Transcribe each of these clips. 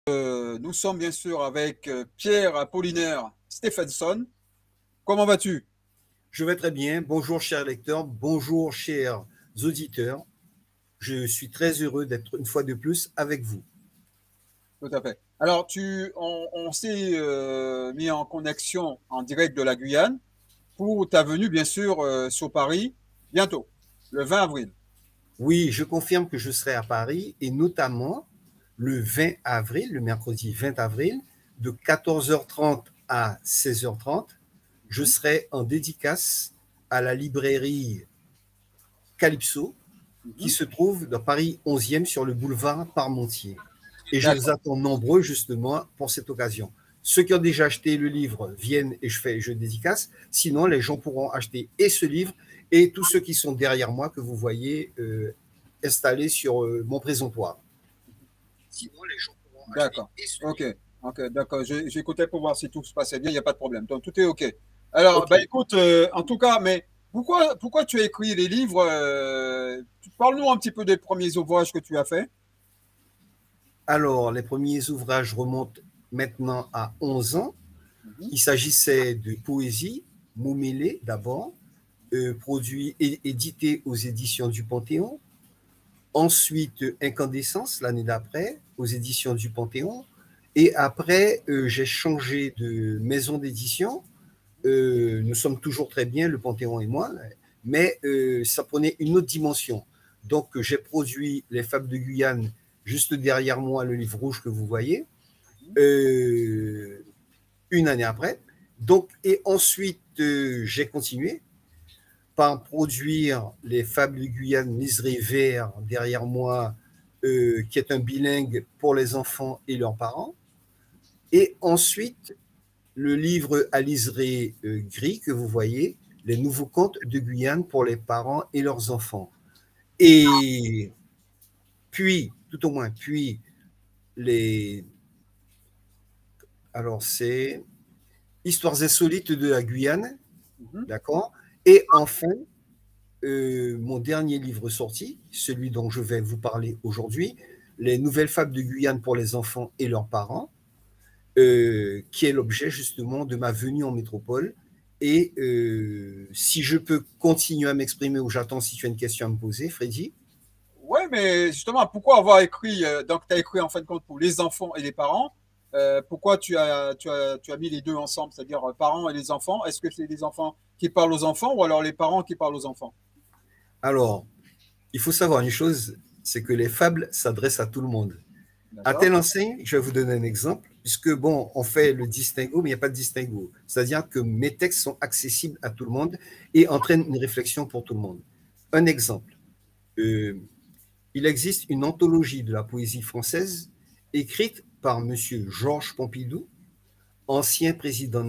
Nous sommes bien sûr avec Pierre Apollinaire Stephenson. Comment vas-tu? Je vais très bien. Bonjour, chers lecteurs. Bonjour, chers auditeurs. Je suis très heureux d'être une fois de plus avec vous. Tout à fait. Alors, on s'est mis en connexion en direct de la Guyane pour ta venue, bien sûr, sur Paris bientôt, le 20 avril. Oui, je confirme que je serai à Paris et notamment le 20 avril, le mercredi 20 avril, de 14h30 à 16h30. Je Mhm, serai en dédicace à la librairie Calypso qui mhm. se trouve dans Paris 11e sur le boulevard Parmentier. Et je vous D'accord. attends nombreux justement pour cette occasion. Ceux qui ont déjà acheté le livre viennent et je dédicace. Sinon, les gens pourront acheter et ce livre et tous ceux qui sont derrière moi que vous voyez installés sur mon présentoir. Sinon, les gens pourront acheter D'accord. et ce OK. livre. OK. D'accord. J'écoutais pour voir si tout se passait bien. Il n'y a pas de problème. Donc, tout est OK. Alors, Ok. bah, écoute, en tout cas, mais pourquoi tu as écrit les livres parle-nous un petit peu des premiers ouvrages que tu as faits. Alors, les premiers ouvrages remontent maintenant à 11 ans. Mhm. Il s'agissait de poésie, Moumélé d'abord, produit et édité aux éditions du Panthéon. Ensuite, Incandescence, l'année d'après, aux éditions du Panthéon. Et après, j'ai changé de maison d'édition. Nous sommes toujours très bien, le Panthéon et moi, mais ça prenait une autre dimension. Donc, j'ai produit Les Fables de Guyane, juste derrière moi, le livre rouge que vous voyez, euh, une année après. Donc, et ensuite, j'ai continué par produire Les Fables de Guyane, Liseré Vert, derrière moi, qui est un bilingue pour les enfants et leurs parents. Et ensuite, le livre à liseré gris que vous voyez, Les nouveaux contes de Guyane pour les parents et leurs enfants. Et puis, tout au moins, puis, les. Alors, c'est Histoires insolites de la Guyane, Mhm. d'accord. Et enfin, mon dernier livre sorti, celui dont je vais vous parler aujourd'hui, Les nouvelles fables de Guyane pour les enfants et leurs parents, qui est l'objet justement de ma venue en métropole. Et si je peux continuer à m'exprimer ou j'attends si tu as une question à me poser, Freddy. Ouais, mais justement, pourquoi avoir écrit, donc tu as écrit en fin de compte pour les enfants et les parents, pourquoi tu as mis les deux ensemble, c'est-à-dire parents et les enfants? Est-ce que c'est les enfants qui parlent aux enfants ou alors les parents qui parlent aux enfants? Alors, il faut savoir une chose, c'est que les fables s'adressent à tout le monde. À D'accord? telle enseigne, je vais vous donner un exemple, puisque bon, on fait le distinguo, mais il n'y a pas de distinguo. C'est-à-dire que mes textes sont accessibles à tout le monde et entraînent une réflexion pour tout le monde. Un exemple, euh, il existe une anthologie de la poésie française écrite par M. Georges Pompidou, ancien président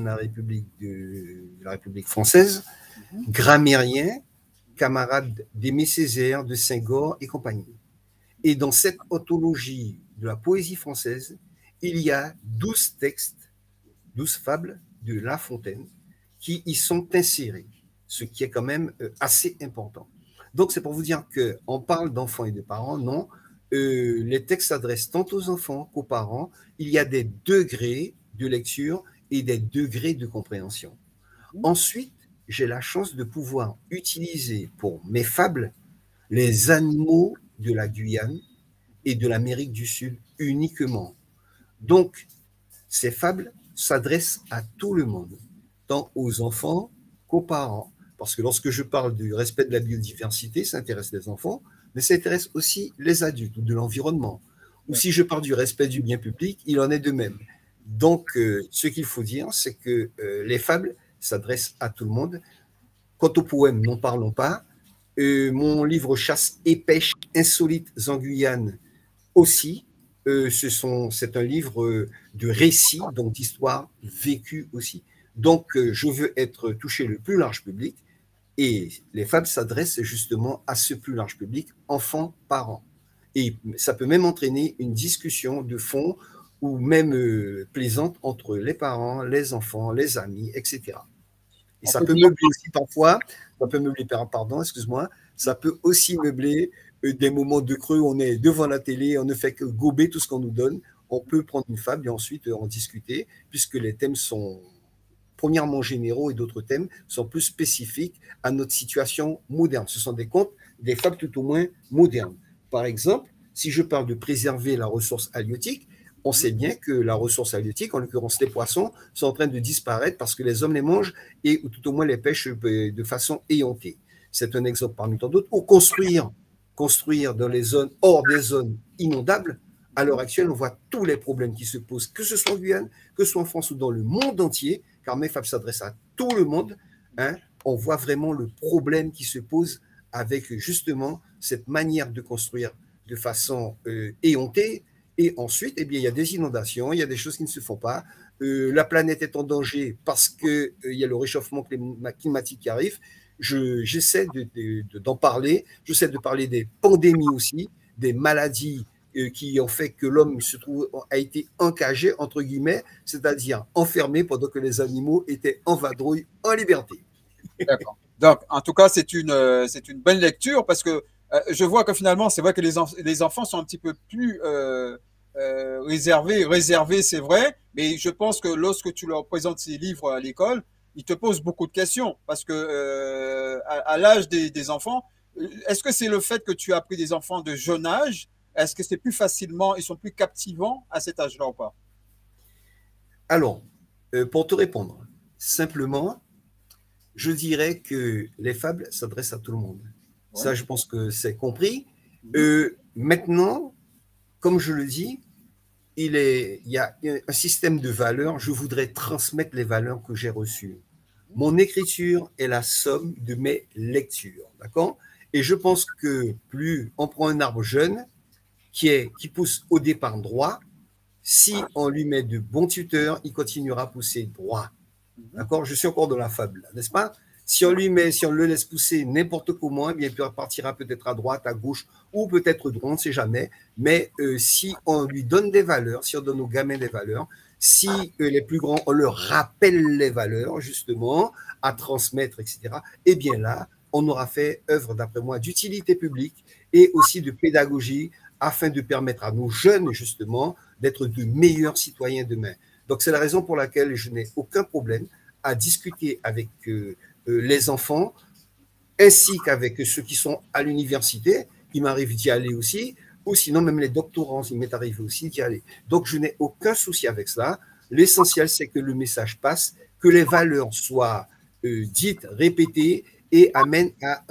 de la République française, Mhm. grammairien, camarade d'Aimé Césaire, de Senghor et compagnie. Et dans cette anthologie de la poésie française, il y a 12 textes, 12 fables de La Fontaine qui y sont insérés, ce qui est quand même assez important. Donc, c'est pour vous dire qu'on parle d'enfants et de parents, non. Les textes s'adressent tant aux enfants qu'aux parents. Il y a des degrés de lecture et des degrés de compréhension. Mhm. Ensuite, j'ai la chance de pouvoir utiliser pour mes fables les animaux de la Guyane et de l'Amérique du Sud uniquement. Donc, ces fables s'adressent à tout le monde, tant aux enfants qu'aux parents. Parce que lorsque je parle du respect de la biodiversité, ça intéresse les enfants, mais ça intéresse aussi les adultes ou de l'environnement. Ou si je parle du respect du bien public, il en est de même. Donc, ce qu'il faut dire, c'est que les fables s'adressent à tout le monde. Quant aux poèmes, n'en parlons pas. Mon livre Chasse et pêche insolites en Guyane aussi, c'est un livre de récits, donc d'histoires vécues aussi. Donc, je veux être touché le plus large public et les fables s'adressent justement à ce plus large public, enfants, parents. Et ça peut même entraîner une discussion de fond ou même plaisante entre les parents, les enfants, les amis, etc. Et On ça peut peut dire, meubler aussi parfois, ça peut meubler, pardon, excuse-moi, ça peut aussi meubler des moments de creux où on est devant la télé, on ne fait que gober tout ce qu'on nous donne. on peut prendre une fable et ensuite en discuter, puisque les thèmes sont premièrement généraux et d'autres thèmes sont plus spécifiques à notre situation moderne. Ce sont des contes, des fables tout au moins modernes. Par exemple, si je parle de préserver la ressource halieutique, on sait bien que la ressource halieutique, en l'occurrence les poissons, sont en train de disparaître parce que les hommes les mangent et ou tout au moins les pêchent de façon éhontée. C'est un exemple parmi tant d'autres. Ou construire dans les zones, hors des zones inondables, à l'heure actuelle, on voit tous les problèmes qui se posent, que ce soit en Guyane, que ce soit en France ou dans le monde entier, car MEFAB s'adresse à tout le monde, hein, on voit vraiment le problème qui se pose avec justement cette manière de construire de façon éhontée. Et ensuite, eh bien, il y a des inondations, il y a des choses qui ne se font pas. La planète est en danger parce qu'il y a le réchauffement climatique qui arrive. J'essaie d'en parler. J'essaie de parler des pandémies aussi, des maladies qui ont fait que l'homme a été encagé, entre guillemets, c'est-à-dire enfermé pendant que les animaux étaient en vadrouille, en liberté. D'accord. Donc, en tout cas, c'est une bonne lecture parce que je vois que finalement, c'est vrai que les enfants sont un petit peu plus réservés, c'est vrai, mais je pense que lorsque tu leur présentes ces livres à l'école, ils te posent beaucoup de questions parce que à l'âge des enfants, est-ce que c'est le fait que tu as pris des enfants de jeune âge? Est-ce que c'est plus facilement, ils sont plus captivants à cet âge-là ou pas? Alors, pour te répondre, simplement, je dirais que les fables s'adressent à tout le monde. Ouais. Ça, je pense que c'est compris. Maintenant, comme je le dis, il y a un système de valeurs. Je voudrais transmettre les valeurs que j'ai reçues. Mon écriture est la somme de mes lectures, d'accord? Et je pense que plus on prend un arbre jeune qui pousse au départ droit, si on lui met de bons tuteurs, il continuera à pousser droit. D'accord? Je suis encore dans la fable, n'est-ce pas? Si on le laisse pousser n'importe comment, eh bien, il partira peut-être à droite, à gauche, ou peut-être droit, on ne sait jamais. Mais si on lui donne des valeurs, si on donne aux gamins des valeurs, si les plus grands, on leur rappelle les valeurs, justement, à transmettre, etc., eh bien là, on aura fait œuvre, d'après moi, d'utilité publique et aussi de pédagogie afin de permettre à nos jeunes, justement, d'être de meilleurs citoyens demain. Donc, c'est la raison pour laquelle je n'ai aucun problème à discuter avec les enfants ainsi qu'avec ceux qui sont à l'université. Il m'arrive d'y aller aussi, ou sinon même les doctorants, il m'est arrivé aussi d'y aller. Donc, je n'ai aucun souci avec cela. L'essentiel, c'est que le message passe, que les valeurs soient dites, répétées et amènent à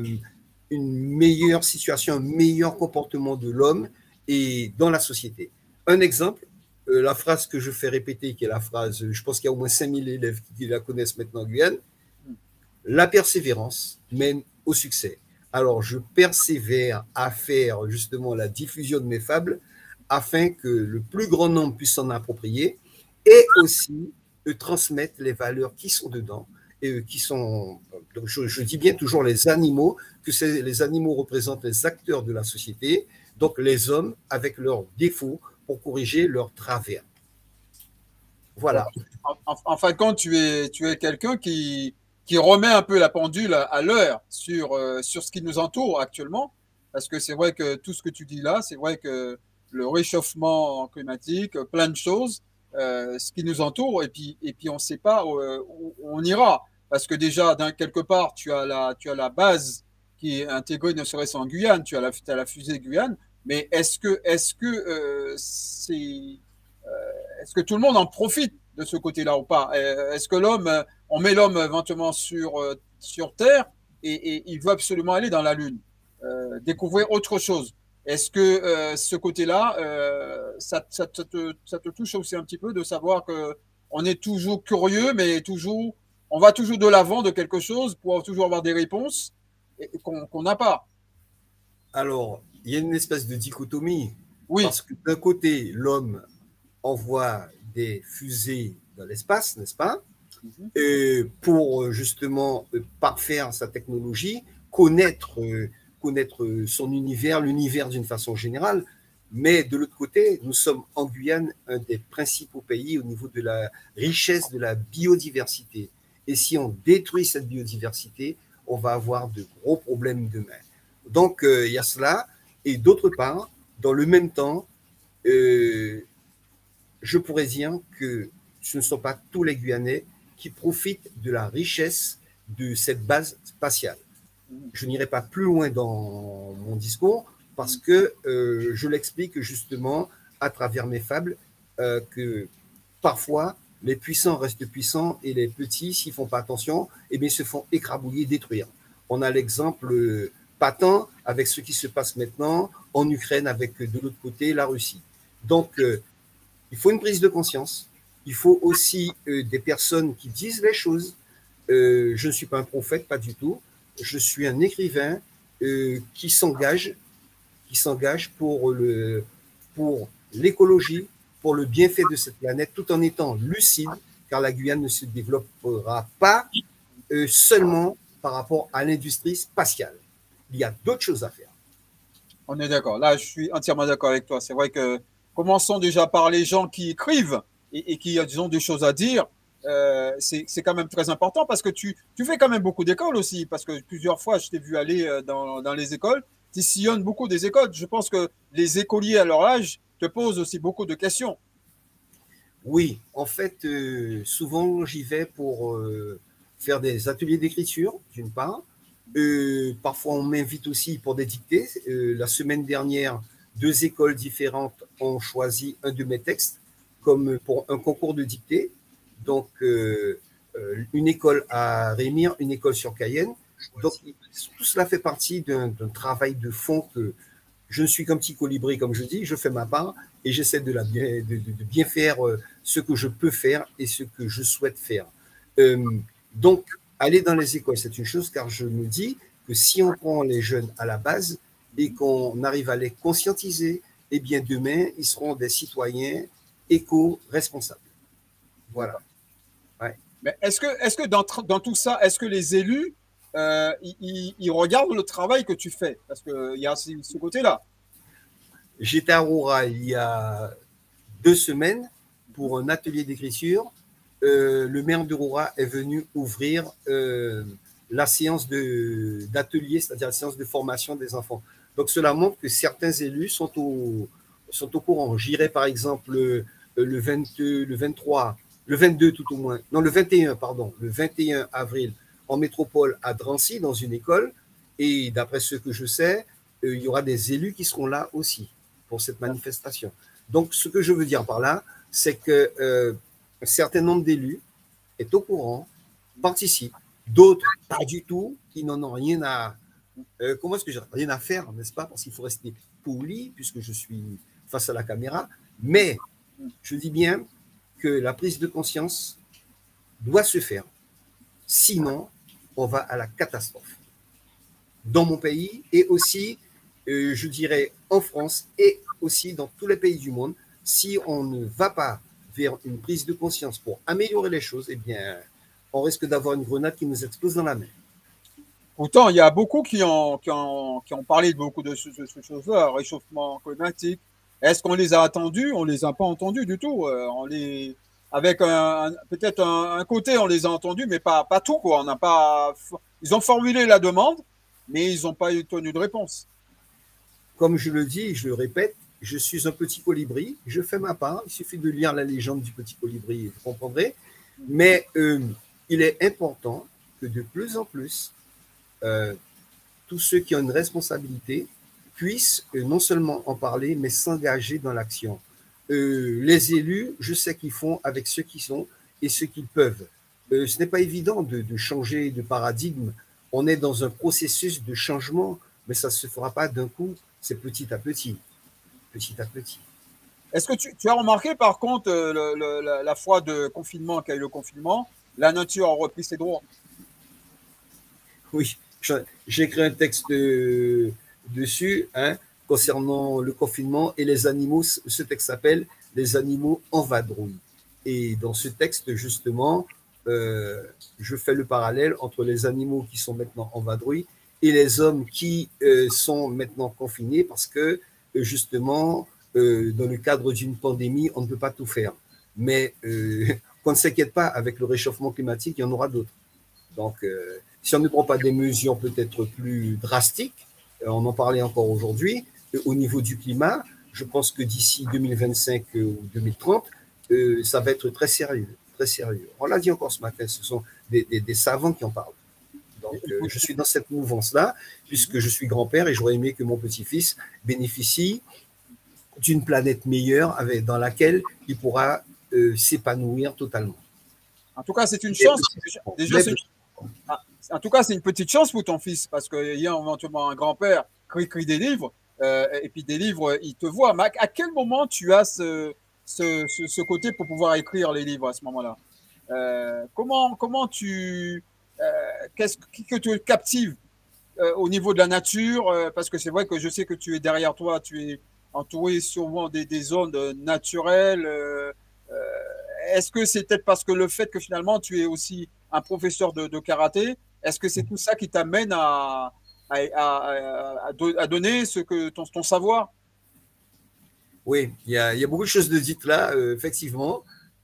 une meilleure situation, un meilleur comportement de l'homme et dans la société. Un exemple, la phrase que je fais répéter, qui est la phrase, je pense qu'il y a au moins 5000 élèves qui la connaissent maintenant en Guyane, la persévérance mène au succès. Alors, je persévère à faire justement la diffusion de mes fables afin que le plus grand nombre puisse s'en approprier et aussi transmettre les valeurs qui sont dedans et qui sont, donc je dis bien toujours les animaux, que les animaux représentent les acteurs de la société, donc les hommes avec leurs défauts pour corriger leurs travers. Voilà. En fin de compte, tu es quelqu'un qui remet un peu la pendule à l'heure sur ce qui nous entoure actuellement. Parce que c'est vrai que tout ce que tu dis là, c'est vrai que le réchauffement climatique, plein de choses, ce qui nous entoure, et puis on ne sait pas où on ira. Parce que déjà, quelque part, tu as la base qui est intégrée, ne serait-ce en Guyane, tu as la fusée Guyane, mais est-ce que tout le monde en profite de ce côté-là ou pas? Est-ce que on met l'homme éventuellement sur Terre et il veut absolument aller dans la Lune, découvrir autre chose? Est-ce que ce côté-là, ça te touche aussi un petit peu de savoir qu'on est toujours curieux, mais on va toujours de l'avant de quelque chose pour toujours avoir des réponses qu'on n'a pas? Alors, il y a une espèce de dichotomie. Oui. Parce que d'un côté, l'homme envoie des fusées dans l'espace, n'est-ce pas? Pour justement parfaire sa technologie, connaître son univers, l'univers d'une façon générale. Mais de l'autre côté, nous sommes en Guyane un des principaux pays au niveau de la richesse de la biodiversité. Et si on détruit cette biodiversité, on va avoir de gros problèmes demain. Donc, il y a cela. Et d'autre part, dans le même temps, je pourrais dire que ce ne sont pas tous les Guyanais qui profitent de la richesse de cette base spatiale. Je n'irai pas plus loin dans mon discours parce que je l'explique justement à travers mes fables que parfois les puissants restent puissants et les petits, s'ils ne font pas attention, eh bien, se font écrabouiller, détruire. On a l'exemple patent avec ce qui se passe maintenant en Ukraine avec de l'autre côté la Russie. Donc, il faut une prise de conscience. Il faut aussi des personnes qui disent les choses. Je ne suis pas un prophète, pas du tout. Je suis un écrivain qui s'engage pour l'écologie, pour le bienfait de cette planète, tout en étant lucide, car la Guyane ne se développera pas seulement par rapport à l'industrie spatiale. Il y a d'autres choses à faire. On est d'accord. Là, je suis entièrement d'accord avec toi. C'est vrai que commençons déjà par les gens qui écrivent et qui ont des choses à dire. C'est quand même très important parce que tu fais quand même beaucoup d'écoles aussi. Parce que plusieurs fois, je t'ai vu aller dans les écoles. Tu sillonnes beaucoup des écoles. Je pense que les écoliers à leur âge te posent aussi beaucoup de questions. Oui, en fait, souvent j'y vais pour faire des ateliers d'écriture, d'une part. Parfois, on m'invite aussi pour des dictées. La semaine dernière, 2 écoles différentes ont choisi un de mes textes comme pour un concours de dictée. Donc, une école à Rémire, une école sur Cayenne. Donc, tout cela fait partie d'un travail de fond que je ne suis qu'un petit colibri, comme je dis, je fais ma part et j'essaie de bien faire ce que je peux faire et ce que je souhaite faire. Donc, aller dans les écoles, c'est une chose, car je me dis que si on prend les jeunes à la base et qu'on arrive à les conscientiser, eh bien, demain, ils seront des citoyens éco-responsables. Voilà. Ouais. Mais est-ce que dans tout ça, est-ce que les élus, ils regardent le travail que tu fais? Parce qu'il y a ce côté-là. J'étais à Roura il y a 2 semaines pour un atelier d'écriture. Le maire de Roura est venu ouvrir la séance d'atelier, c'est-à-dire la séance de formation des enfants. Donc, cela montre que certains élus sont au courant. J'irai par exemple le 22, le 23, le 22 tout au moins, non, le 21, pardon, le 21 avril en métropole à Drancy, dans une école. Et d'après ce que je sais, il y aura des élus qui seront là aussi pour cette manifestation. Donc, ce que je veux dire par là, c'est que un certain nombre d'élus est au courant, participe, d'autres pas du tout, qui n'en ont rien à comment est-ce que j'ai rien à faire, n'est-ce pas? Parce qu'il faut rester poli puisque je suis face à la caméra. Mais je dis bien que la prise de conscience doit se faire. Sinon, on va à la catastrophe. Dans mon pays et aussi, je dirais, en France et aussi dans tous les pays du monde, si on ne va pas vers une prise de conscience pour améliorer les choses, eh bien, on risque d'avoir une grenade qui nous explose dans la main. Pourtant, il y a beaucoup qui ont parlé de beaucoup de ces choses-là, réchauffement climatique. Est-ce qu'on les a attendus? On les a pas entendus du tout. Avec peut-être un côté, on les a entendus, mais pas tout, quoi. On n'a pas, ils ont formulé la demande, mais ils n'ont pas obtenu de réponse. Comme je le dis, je le répète, je suis un petit colibri, je fais ma part, il suffit de lire la légende du petit colibri, vous comprendrez. Mais il est important que de plus en plus, tous ceux qui ont une responsabilité puissent non seulement en parler, mais s'engager dans l'action. Les élus, je sais qu'ils font avec ceux qui sont et ceux qu'ils peuvent. Ce n'est pas évident de changer de paradigme. On est dans un processus de changement, mais ça ne se fera pas d'un coup, c'est petit à petit. Petit à petit. Est-ce que tu as remarqué, par contre, la fois de confinement qu'a eu le confinement, la nature a repris ses droits? Oui, j'ai écrit un texte dessus concernant le confinement et les animaux. Ce texte s'appelle « Les animaux en vadrouille ». Et dans ce texte, justement, je fais le parallèle entre les animaux qui sont maintenant en vadrouille et les hommes qui sont maintenant confinés parce que, justement, dans le cadre d'une pandémie, on ne peut pas tout faire. Mais qu'on ne s'inquiète pas, avec le réchauffement climatique, il y en aura d'autres. Donc, si on ne prend pas des mesures peut-être plus drastiques, on en parlait encore aujourd'hui, au niveau du climat, je pense que d'ici 2025 ou 2030, ça va être très sérieux, très sérieux. On l'a dit encore ce matin, ce sont des savants qui en parlent. Donc, je suis dans cette mouvance-là, puisque je suis grand-père et j'aurais aimé que mon petit-fils bénéficie d'une planète meilleure dans laquelle il pourra s'épanouir totalement. En tout cas, c'est une chance. Déjà, en tout cas, c'est une petite chance pour ton fils, parce qu'il y a éventuellement un grand-père qui écrit des livres, et puis des livres, il te voit. Mais à quel moment tu as ce côté pour pouvoir écrire les livres à ce moment-là? Comment tu... qu'est-ce qui te captive au niveau de la nature? Parce que c'est vrai que je sais que tu es derrière toi, tu es entouré souvent des zones naturelles. Est-ce que c'est peut-être parce que le fait que finalement tu es aussi un professeur de karaté, est-ce que c'est tout ça qui t'amène à donner ton savoir? Oui, il y a beaucoup de choses de dites là, effectivement.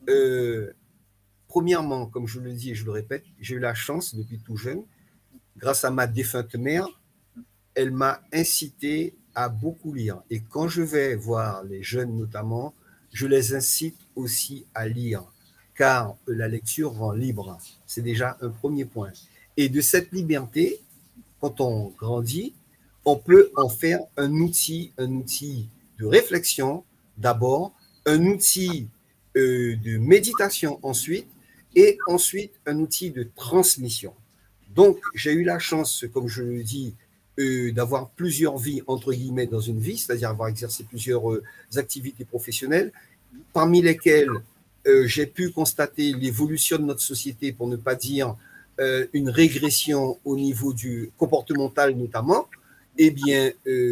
Premièrement, comme je le dis et je le répète, j'ai eu la chance depuis tout jeune, grâce à ma défunte mère, elle m'a incité à beaucoup lire. Et quand je vais voir les jeunes notamment, je les incite aussi à lire, car la lecture rend libre. C'est déjà un premier point. Et de cette liberté, quand on grandit, on peut en faire un outil de réflexion d'abord, un outil de méditation ensuite, et ensuite un outil de transmission. Donc, j'ai eu la chance, comme je le dis, d'avoir plusieurs vies, entre guillemets, dans une vie, c'est-à-dire avoir exercé plusieurs activités professionnelles, parmi lesquelles j'ai pu constater l'évolution de notre société, pour ne pas dire une régression au niveau du comportemental notamment. Eh bien,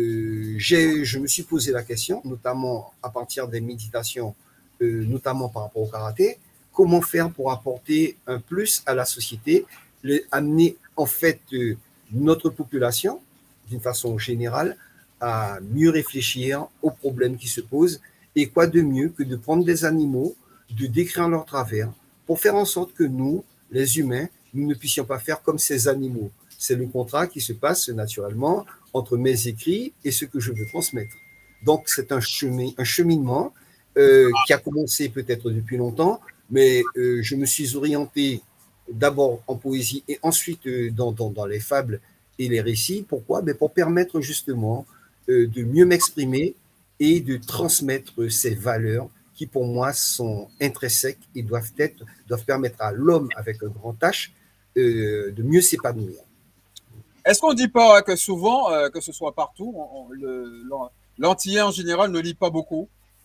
je me suis posé la question, notamment à partir des méditations, notamment par rapport au karaté, comment faire pour apporter un plus à la société, amener en fait notre population, d'une façon générale, à mieux réfléchir aux problèmes qui se posent. Et quoi de mieux que de prendre des animaux, de décrire leur travers, pour faire en sorte que nous, les humains, nous ne puissions pas faire comme ces animaux. C'est le contrat qui se passe naturellement entre mes écrits et ce que je veux transmettre. Donc, c'est un cheminement qui a commencé peut-être depuis longtemps, mais je me suis orienté d'abord en poésie et ensuite dans les fables et les récits. Pourquoi? Pour permettre justement de mieux m'exprimer et de transmettre ces valeurs qui, pour moi, sont intrinsèques et doivent permettre à l'homme avec un grand H de mieux s'épanouir. Est-ce qu'on ne dit pas que souvent, que ce soit partout, l'Antillais en général ne lit pas beaucoup?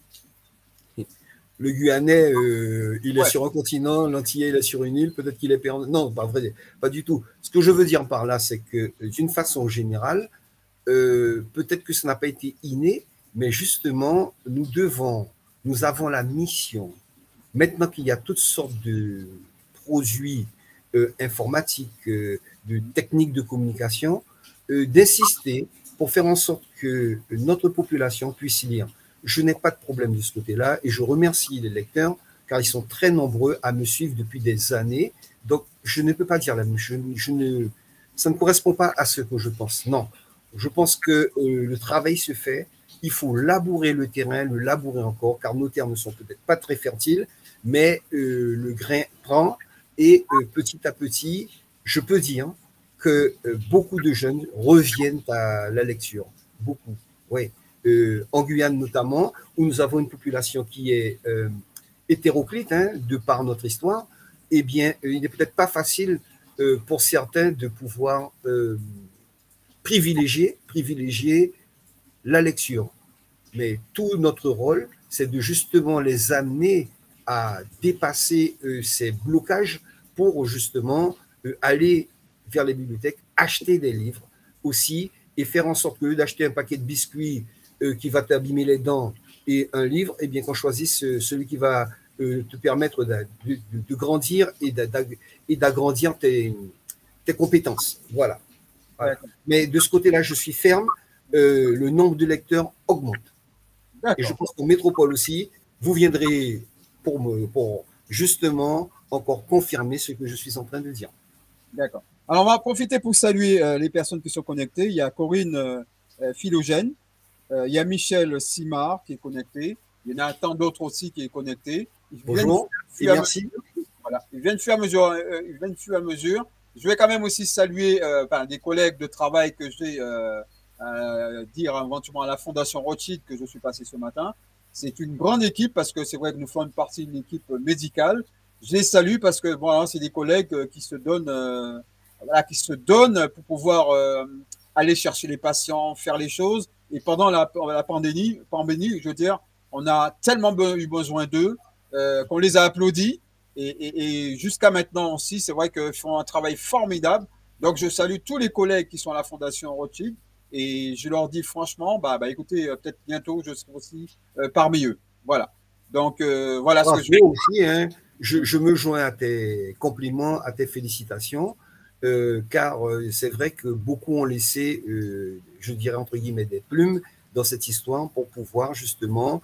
Le Guyanais, il est sur un continent, l'Antillais, il est sur une île, peut-être qu'il est perdu. Non, pas vrai, pas du tout. Ce que je veux dire par là, c'est que d'une façon générale, peut-être que ça n'a pas été inné, mais justement, nous avons la mission, maintenant qu'il y a toutes sortes de produits informatiques, de techniques de communication, d'insister pour faire en sorte que notre population puisse lire. Je n'ai pas de problème de ce côté-là et je remercie les lecteurs car ils sont très nombreux à me suivre depuis des années. Donc, je ne peux pas dire la même chose. Ça ne correspond pas à ce que je pense. Non, je pense que le travail se fait. Il faut labourer le terrain, le labourer encore, car nos terres ne sont peut-être pas très fertiles, mais le grain prend et petit à petit, je peux dire que beaucoup de jeunes reviennent à la lecture. Beaucoup, oui. En Guyane notamment, où nous avons une population qui est hétéroclite, de par notre histoire, eh bien, il n'est peut-être pas facile pour certains de pouvoir privilégier la lecture. Mais tout notre rôle, c'est de justement les amener à dépasser ces blocages pour justement aller vers les bibliothèques, acheter des livres aussi et faire en sorte que d'acheter un paquet de biscuits qui va t'abîmer les dents et un livre, eh bien qu'on choisisse celui qui va te permettre de grandir et d'agrandir tes compétences. Voilà. Voilà. Mais de ce côté-là, je suis ferme. Le nombre de lecteurs augmente. Et je pense qu'en métropole aussi, vous viendrez pour justement encore confirmer ce que je suis en train de dire. D'accord. Alors, on va profiter pour saluer les personnes qui sont connectées. Il y a Corinne Philogène, il y a Michel Simard qui est connecté. Il y en a tant d'autres aussi qui est connecté. Ils viennent Bonjour et fur et à merci. voilà. Ils viennent fur et à mesure. Ils viennent fur et à mesure. Je vais quand même aussi saluer des collègues de travail que j'ai dire éventuellement à la Fondation Rothschild que je suis passé ce matin. C'est une grande équipe parce que c'est vrai que nous faisons une partie d'une équipe médicale. Je les salue parce que voilà, c'est des collègues qui se donnent, voilà, qui se donnent pour pouvoir aller chercher les patients, faire les choses. Et pendant la pandémie, je veux dire, on a tellement eu besoin d'eux qu'on les a applaudis. Et jusqu'à maintenant aussi, c'est vrai qu'ils font un travail formidable. Donc, je salue tous les collègues qui sont à la Fondation Rothschild et je leur dis franchement, écoutez, peut-être bientôt, je serai aussi parmi eux. Voilà. Donc, voilà ce que je veux. Bravo aussi, hein. Je me joins à tes compliments, à tes félicitations, car c'est vrai que beaucoup ont laissé, je dirais entre guillemets, des plumes dans cette histoire pour pouvoir justement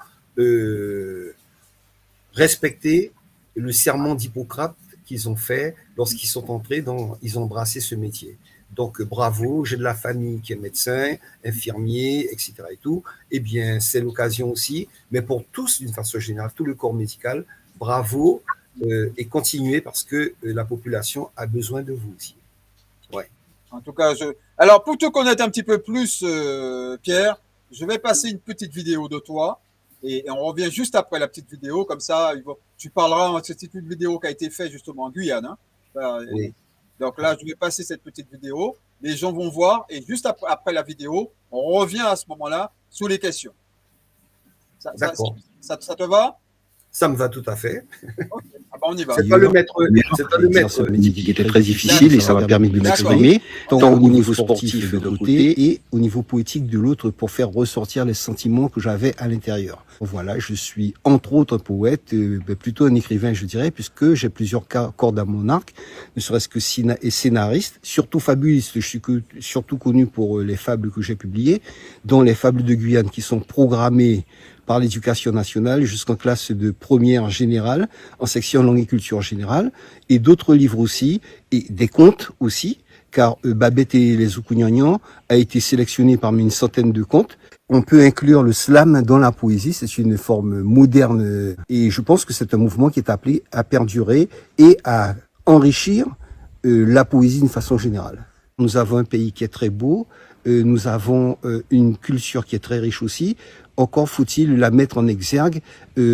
respecter le serment d'Hippocrate qu'ils ont fait lorsqu'ils sont entrés ils ont embrassé ce métier. Donc, bravo, j'ai de la famille qui est médecin, infirmier, etc. et tout. Eh bien, c'est l'occasion aussi, mais pour tous, d'une façon générale, tout le corps médical, bravo et continuez parce que la population a besoin de vous aussi. Ouais. En tout cas, alors pour te connaître un petit peu plus, Pierre, je vais passer une petite vidéo de toi et on revient juste après la petite vidéo. Comme ça, tu parleras. C'est une vidéo qui a été faite justement en Guyane. Hein. Oui. Donc là, je vais passer cette petite vidéo. Les gens vont voir et juste après la vidéo, on revient à ce moment-là sous les questions. D'accord. Ça te va? Ça me va tout à fait. Okay. Ah ben on y va. C'est pas le maître. C'est pas le maître. métier qui était très difficile et ça m'a permis de m'exprimer, tant au niveau sportif d'un côté et au niveau poétique de l'autre pour faire ressortir les sentiments que j'avais à l'intérieur. Voilà, je suis entre autres un poète, plutôt un écrivain je dirais, puisque j'ai plusieurs cordes à mon arc, ne serait-ce que scénariste, surtout fabuliste. Je suis surtout connu pour les fables que j'ai publiées, dont les fables de Guyane qui sont programmées par l'éducation nationale jusqu'en classe de première générale, en section langue et culture générale, et d'autres livres aussi, et des contes aussi, car Babette et les Zoukougnagnan a été sélectionné parmi une centaine de contes. On peut inclure le slam dans la poésie, c'est une forme moderne, et je pense que c'est un mouvement qui est appelé à perdurer et à enrichir la poésie d'une façon générale. Nous avons un pays qui est très beau, nous avons une culture qui est très riche aussi. Encore faut-il la mettre en exergue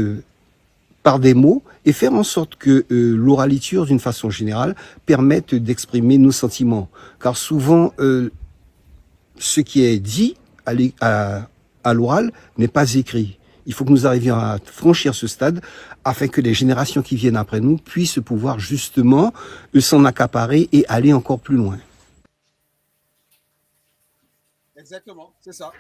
par des mots et faire en sorte que l'oraliture, d'une façon générale, permette d'exprimer nos sentiments. Car souvent, ce qui est dit à l'oral n'est pas écrit. Il faut que nous arrivions à franchir ce stade afin que les générations qui viennent après nous puissent pouvoir justement s'en accaparer et aller encore plus loin. Exactement, c'est ça.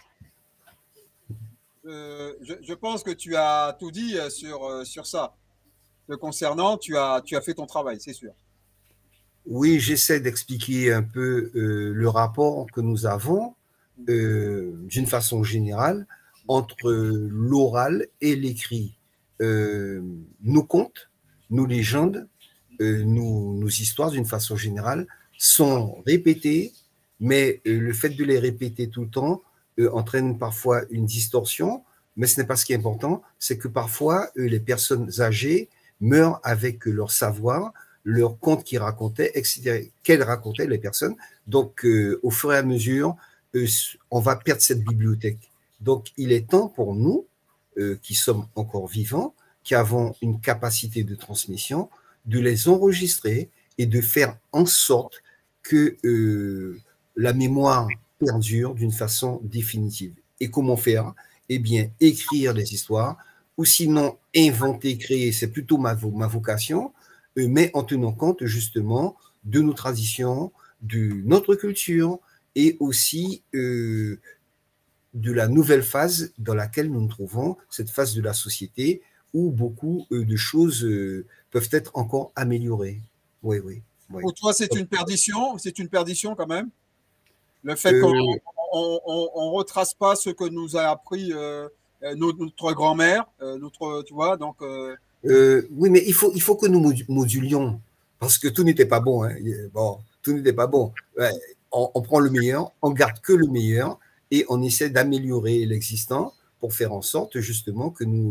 Je pense que tu as tout dit sur ça. Te concernant, tu as fait ton travail, c'est sûr. Oui, j'essaie d'expliquer un peu le rapport que nous avons, d'une façon générale, entre l'oral et l'écrit. Nos contes, nos légendes, nos histoires, d'une façon générale, sont répétées, mais le fait de les répéter tout le temps entraîne parfois une distorsion, mais ce n'est pas ce qui est important, c'est que parfois les personnes âgées meurent avec leur savoir, leurs contes qu'ils racontaient, etc., qu'elles racontaient les personnes. Donc, au fur et à mesure, on va perdre cette bibliothèque. Donc, il est temps pour nous, qui sommes encore vivants, qui avons une capacité de transmission, de les enregistrer et de faire en sorte que la mémoire perdure d'une façon définitive. Et comment faire? Eh bien, écrire des histoires, ou sinon inventer, créer, c'est plutôt ma vocation, mais en tenant compte justement de nos traditions, de notre culture et aussi de la nouvelle phase dans laquelle nous nous trouvons, cette phase de la société où beaucoup de choses peuvent être encore améliorées. Oui, oui. Oui. Pour toi, c'est une perdition quand même. Le fait qu'on ne retrace pas ce que nous a appris notre grand-mère, tu vois, donc. Oui, mais il faut que nous modulions, parce que tout n'était pas bon. Hein. Bon, tout n'était pas bon. Ouais, on prend le meilleur, on garde que le meilleur, et on essaie d'améliorer l'existant pour faire en sorte justement que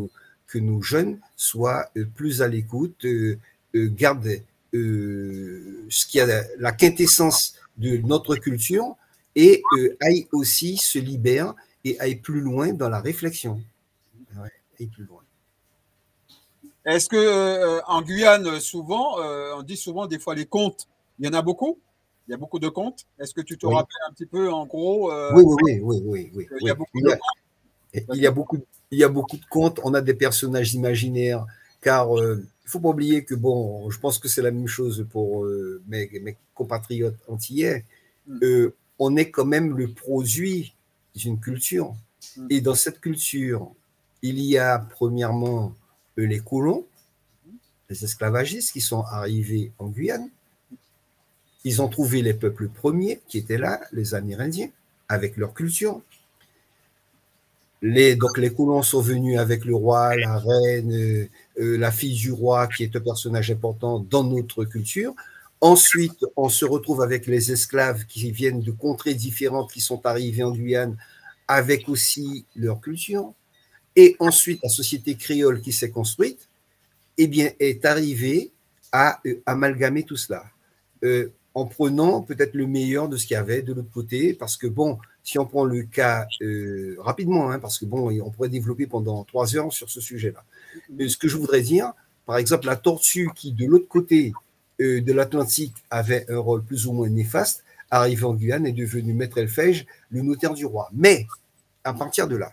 que nos jeunes soient plus à l'écoute, gardent ce qui a la quintessence de notre culture et aillent aussi se libèrent et aillent plus loin dans la réflexion. Ouais, aillent plus loin. Est-ce que en Guyane, souvent, on dit souvent des fois les contes, il y en a beaucoup? Il y a beaucoup de contes. Est-ce que tu te rappelles un petit peu, en gros, oui. il y a beaucoup de contes? Il y a beaucoup de contes. On a des personnages imaginaires, car il ne faut pas oublier que, bon, je pense que c'est la même chose pour mes compatriotes antillais. On est quand même le produit d'une culture. Et dans cette culture, il y a premièrement les colons, les esclavagistes qui sont arrivés en Guyane. Ils ont trouvé les peuples premiers qui étaient là, les Amérindiens, avec leur culture. Donc les colons sont venus avec le roi, la reine, la fille du roi, qui est un personnage important dans notre culture. Ensuite, on se retrouve avec les esclaves qui viennent de contrées différentes, qui sont arrivés en Guyane, avec aussi leur culture. Et ensuite, la société créole qui s'est construite, eh bien, est arrivée à amalgamer tout cela. En prenant peut-être le meilleur de ce qu'il y avait de l'autre côté, parce que bon, si on prend le cas rapidement, hein, parce que bon, on pourrait développer pendant 3 heures sur ce sujet-là. Ce que je voudrais dire, par exemple, la tortue qui, de l'autre côté de l'Atlantique, avait un rôle plus ou moins néfaste, arrivé en Guyane, est devenu maître Elfège, le notaire du roi. Mais, à partir de là,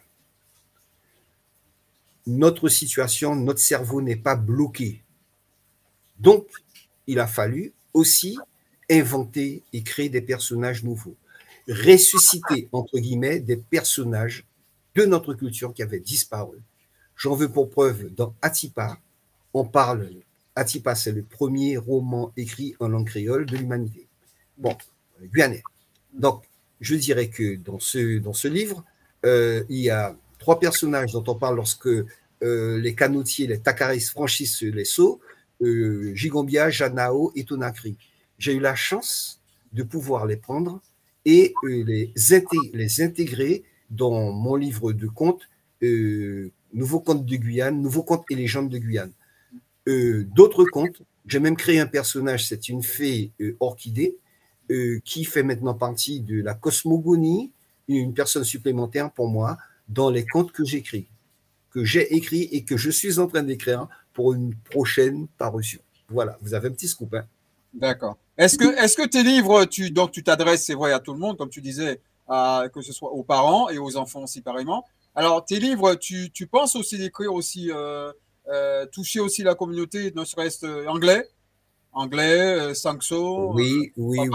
notre situation, notre cerveau n'est pas bloqué. Donc, il a fallu aussi inventer et créer des personnages nouveaux. Ressusciter, entre guillemets, des personnages de notre culture qui avaient disparu. J'en veux pour preuve, dans Atipa, on parle, Atipa, c'est le premier roman écrit en langue créole de l'humanité. Bon, guyanais. Donc, je dirais que dans ce livre, il y a 3 personnages dont on parle lorsque les canotiers, les Takaris franchissent les seaux, Gigombia, Janao et Tonakri. J'ai eu la chance de pouvoir les prendre et les intégrer dans mon livre de contes, Nouveaux contes de Guyane, Nouveaux contes et légendes de Guyane. D'autres contes, j'ai même créé un personnage, c'est une fée orchidée, qui fait maintenant partie de la cosmogonie, une personne supplémentaire pour moi dans les contes que j'écris, que j'ai écrits et que je suis en train d'écrire pour une prochaine parution. Voilà, vous avez un petit scoop. Hein. D'accord. Est-ce que tes livres, donc tu t'adresses, c'est vrai, à tout le monde, comme tu disais, que ce soit aux parents et aux enfants aussi pareillement. Alors, tes livres, tu penses aussi d'écrire aussi, toucher aussi la communauté, ne serait-ce anglais, Sankso, oui.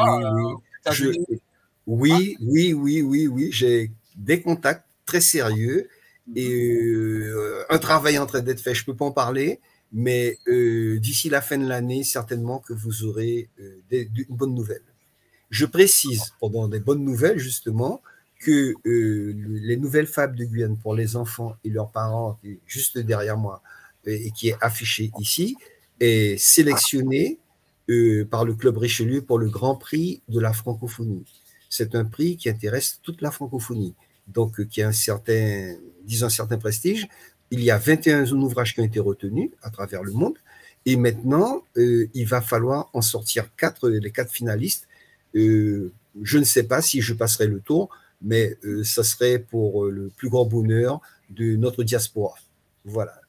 Oui, j'ai des contacts très sérieux et un travail en train d'être fait. Je ne peux pas en parler, mais d'ici la fin de l'année, certainement que vous aurez une bonne nouvelle. Je précise, pendant des bonnes nouvelles, justement, que les nouvelles fables de Guyane pour les enfants et leurs parents, qui est juste derrière moi, et qui est affiché ici, est sélectionné par le Club Richelieu pour le Grand Prix de la francophonie. C'est un prix qui intéresse toute la francophonie, donc qui a un certain prestige. Il y a 21 ouvrages qui ont été retenus à travers le monde, et maintenant, il va falloir en sortir les 4 finalistes. Je ne sais pas si je passerai le tour, mais ça serait pour le plus grand bonheur de notre diaspora. Voilà.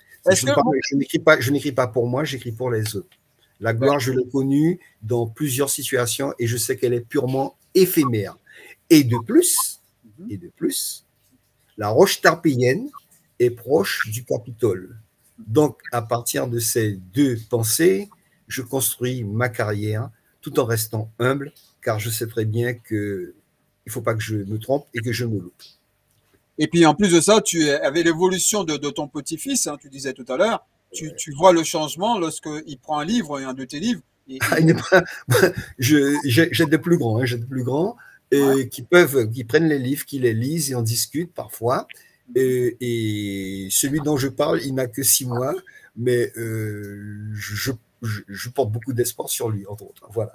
Je n'écris pas pour moi, j'écris pour les autres. La gloire, je l'ai connue dans plusieurs situations et je sais qu'elle est purement éphémère. Et de plus, la roche tarpéienne est proche du Capitole. Donc, à partir de ces 2 pensées, je construis ma carrière tout en restant humble, car je sais très bien qu'il ne faut pas que je me trompe et que je me loupe. Et puis, en plus de ça, tu avais l'évolution de ton petit-fils, hein, tu disais tout à l'heure. Tu vois le changement lorsqu'il prend un livre, un de tes livres. J'ai des plus grands, qui prennent les livres, qui les lisent et en discutent parfois. Et celui dont je parle, il n'a que 6 mois, mais je porte beaucoup d'espoir sur lui, entre autres. Voilà.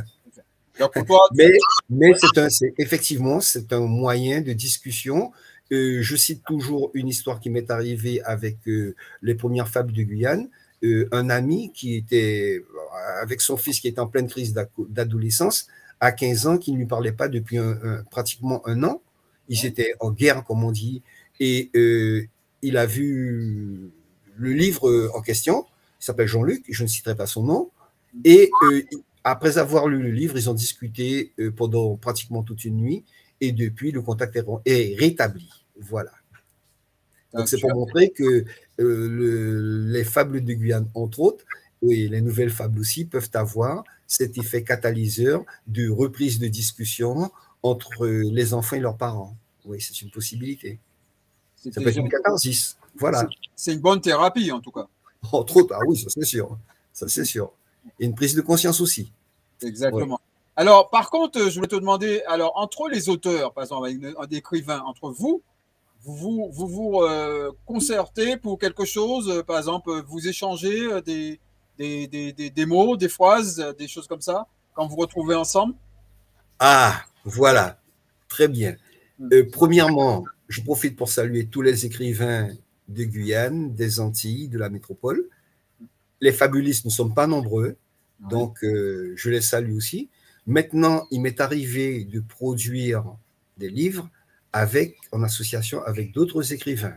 Donc pour toi, mais effectivement, c'est un moyen de discussion Je cite toujours une histoire qui m'est arrivée avec les premières fables de Guyane. Un ami qui était avec son fils qui était en pleine crise d'adolescence, à 15 ans, qui ne lui parlait pas depuis pratiquement un an. Ils étaient en guerre, comme on dit, et il a vu le livre en question, il s'appelle Jean-Luc, je ne citerai pas son nom, et après avoir lu le livre, ils ont discuté pendant pratiquement toute une nuit, et depuis, le contact est rétabli. Voilà. Donc, c'est pour montrer que les fables de Guyane, entre autres, et les nouvelles fables aussi, peuvent avoir cet effet catalyseur de reprise de discussion entre les enfants et leurs parents. Oui, c'est une possibilité. Ça peut être une catharsis. Voilà. C'est une bonne thérapie, en tout cas. Entre autres, ah oui, ça c'est sûr. Ça c'est sûr. Et une prise de conscience aussi. Exactement. Ouais. Alors, par contre, je voulais te demander, alors, entre les auteurs, par exemple, un écrivain, entre vous concertez pour quelque chose, par exemple, vous échangez des mots, des phrases, des choses comme ça, quand vous retrouvez ensemble? Ah, voilà. Très bien. Premièrement, je profite pour saluer tous les écrivains de Guyane, des Antilles, de la métropole. Les fabulistes ne sont pas nombreux, donc je les salue aussi. Maintenant, il m'est arrivé de produire des livres en association avec d'autres écrivains.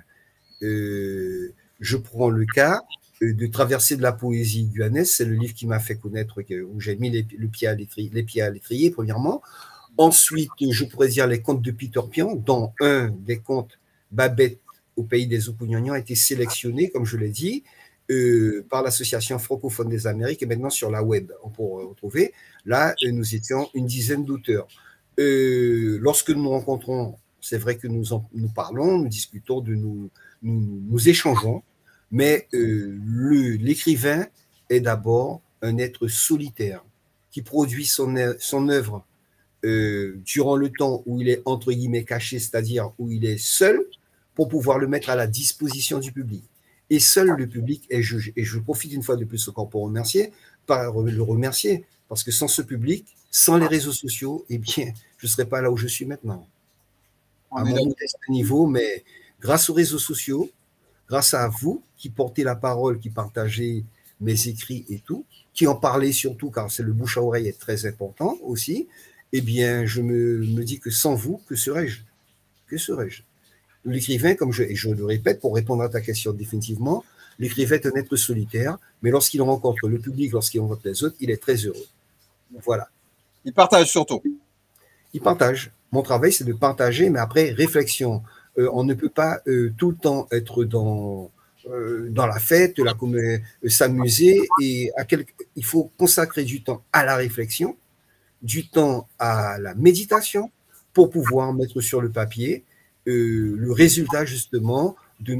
Je prends le cas de Traversée de la poésie guyanaise, c'est le livre qui m'a fait connaître, où j'ai mis les pieds à l'étrier, premièrement. Ensuite, je pourrais dire les contes de Peter Pian, dont un des contes, Babette au pays des Opugnonians, a été sélectionné, comme je l'ai dit, par l'Association francophone des Amériques et maintenant sur la web, on peut retrouver. Là, nous étions une dizaine d'auteurs. Lorsque nous nous rencontrons, c'est vrai que nous parlons, nous discutons, nous échangeons, mais l'écrivain est d'abord un être solitaire qui produit son œuvre durant le temps où il est entre guillemets caché, c'est-à-dire où il est seul, pour pouvoir le mettre à la disposition du public. Et seul le public est jugé. Et je profite une fois de plus encore pour le remercier, parce que sans ce public, sans les réseaux sociaux, eh bien, je ne serais pas là où je suis maintenant. À mon modeste niveau, mais grâce aux réseaux sociaux, grâce à vous qui portez la parole, qui partagez mes écrits et tout, qui en parlez surtout, car c'est le bouche à oreille est très important aussi, eh bien, je me dis que sans vous, que serais-je? Que serais-je? L'écrivain, et je le répète pour répondre à ta question définitivement, l'écrivain est un être solitaire, mais lorsqu'il rencontre le public, lorsqu'il rencontre les autres, il est très heureux. Voilà. Il partage surtout. Il partage. Mon travail, c'est de partager, mais après, réflexion. On ne peut pas tout le temps être dans la fête, s'amuser, et il faut consacrer du temps à la réflexion, du temps à la méditation, pour pouvoir mettre sur le papier le résultat justement de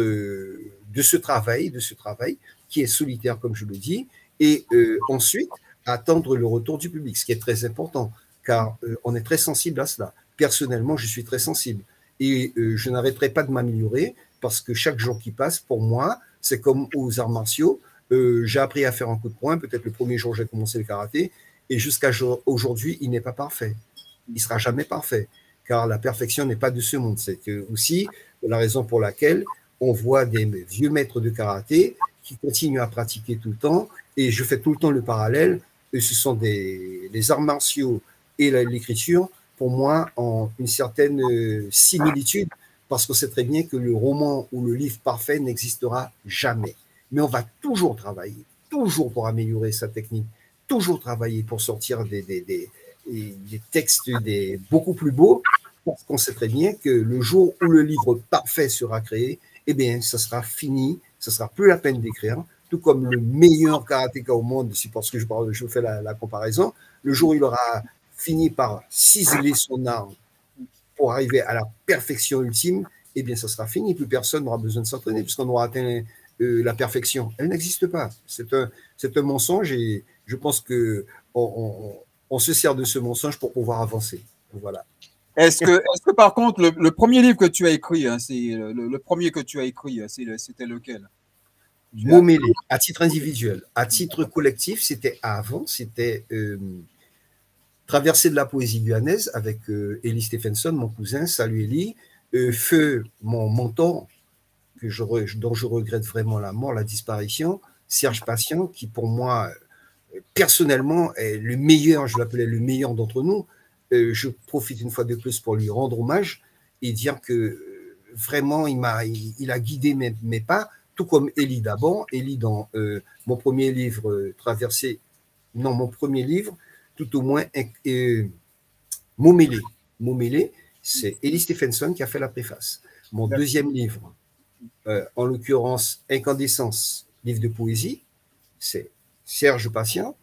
ce travail qui est solitaire, comme je le dis, et ensuite attendre le retour du public, ce qui est très important, car on est très sensible à cela. Personnellement, je suis très sensible et je n'arrêterai pas de m'améliorer parce que chaque jour qui passe, pour moi, c'est comme aux arts martiaux. J'ai appris à faire un coup de poing. Peut-être le premier jour, j'ai commencé le karaté et jusqu'à aujourd'hui, il n'est pas parfait. Il ne sera jamais parfait, car la perfection n'est pas de ce monde. C'est aussi la raison pour laquelle on voit des vieux maîtres de karaté qui continuent à pratiquer tout le temps, et je fais tout le temps le parallèle, et ce sont les arts martiaux et l'écriture, pour moi, ont une certaine similitude, parce qu'on sait très bien que le roman ou le livre parfait n'existera jamais. Mais on va toujours travailler, toujours pour améliorer sa technique, toujours travailler pour sortir des textes beaucoup plus beaux, parce qu'on sait très bien que le jour où le livre parfait sera créé, eh bien, ça sera fini, ça sera plus la peine d'écrire, tout comme le meilleur karatéka au monde, c'est parce que je fais la comparaison, le jour où il aura fini par ciseler son art pour arriver à la perfection ultime, eh bien, ça sera fini, plus personne n'aura besoin de s'entraîner, puisqu'on aura atteint la perfection. Elle n'existe pas. C'est un mensonge, et je pense que on se sert de ce mensonge pour pouvoir avancer. Voilà. Est-ce que par contre, le premier livre que tu as écrit, hein, c'est le premier que tu as écrit, c'était lequel? Mots mêlés, à titre individuel. À titre collectif, c'était avant, c'était Traversée de la poésie guyanaise avec Élie Stephenson, mon cousin. Salut Élie. feu mon mentor, dont je regrette vraiment la mort, la disparition, Serge Patient, qui pour moi, personnellement, est le meilleur, je l'appelais le meilleur d'entre nous. Je profite une fois de plus pour lui rendre hommage et dire que vraiment, il a guidé mes pas, tout comme Élie d'abord. Élie, dans mon premier livre, mon premier livre, tout au moins, Momélé. Momélé, c'est Élie Stephenson qui a fait la préface. Mon deuxième livre, en l'occurrence, Incandescence, livre de poésie, c'est Serge Patient.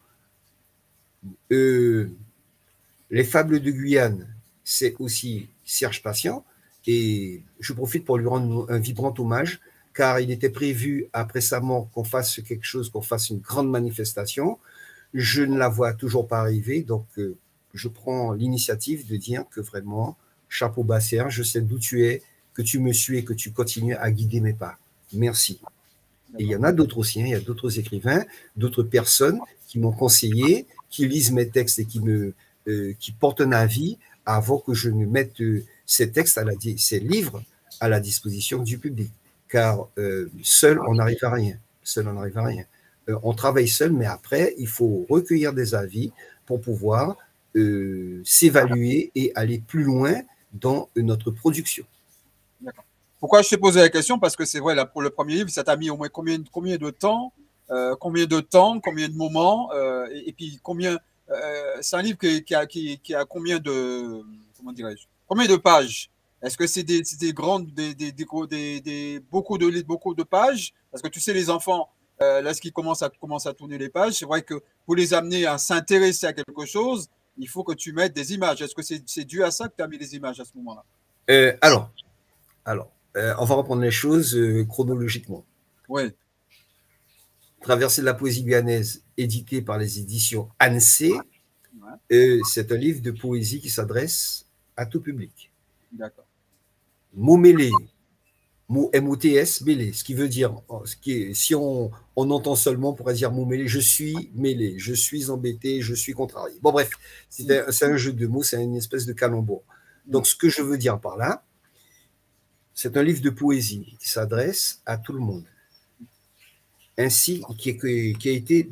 Les Fables de Guyane, c'est aussi Serge Patient. Et je profite pour lui rendre un vibrant hommage, car il était prévu, après sa mort, qu'on fasse quelque chose, qu'on fasse une grande manifestation. Je ne la vois toujours pas arriver, donc je prends l'initiative de dire que vraiment, chapeau bas Serge, je sais d'où tu es, que tu me suis et que tu continues à guider mes pas. Merci. Et il y en a d'autres aussi, hein, il y a d'autres écrivains, d'autres personnes qui m'ont conseillé, qui lisent mes textes et qui portent un avis avant que je ne mette ces textes, ces livres à la disposition du public. Car seul, on n'arrive à rien. Seul, on n'arrive à rien. On travaille seul, mais après, il faut recueillir des avis pour pouvoir s'évaluer et aller plus loin dans notre production. D'accord. Pourquoi je t'ai posé la question? Parce que c'est vrai, là, pour le premier livre, ça t'a mis au moins combien de temps, combien de moments, et puis combien. C'est un livre qui a combien de, comment dirais-je, combien de pages? Est-ce que c'est des grandes, beaucoup de pages? Parce que tu sais, les enfants, lorsqu'ils commencent à tourner les pages, c'est vrai que pour les amener à s'intéresser à quelque chose, il faut que tu mettes des images. Est-ce que c'est dû à ça que tu as mis des images à ce moment-là? Alors, on va reprendre les choses chronologiquement. Oui. Traversée de la poésie guyanaise, édité par les éditions Annecy, c'est un livre de poésie qui s'adresse à tout public. D'accord. Mot mêlé, mot M-O-T-S, mêlé, ce qui veut dire, si on entend seulement, on pourrait dire mot mêlé, je suis mêlé, je suis embêté, je suis contrarié. Bon, bref, c'est un jeu de mots, c'est une espèce de calembour. Donc, ce que je veux dire par là, c'est un livre de poésie qui s'adresse à tout le monde. Ainsi, qui a été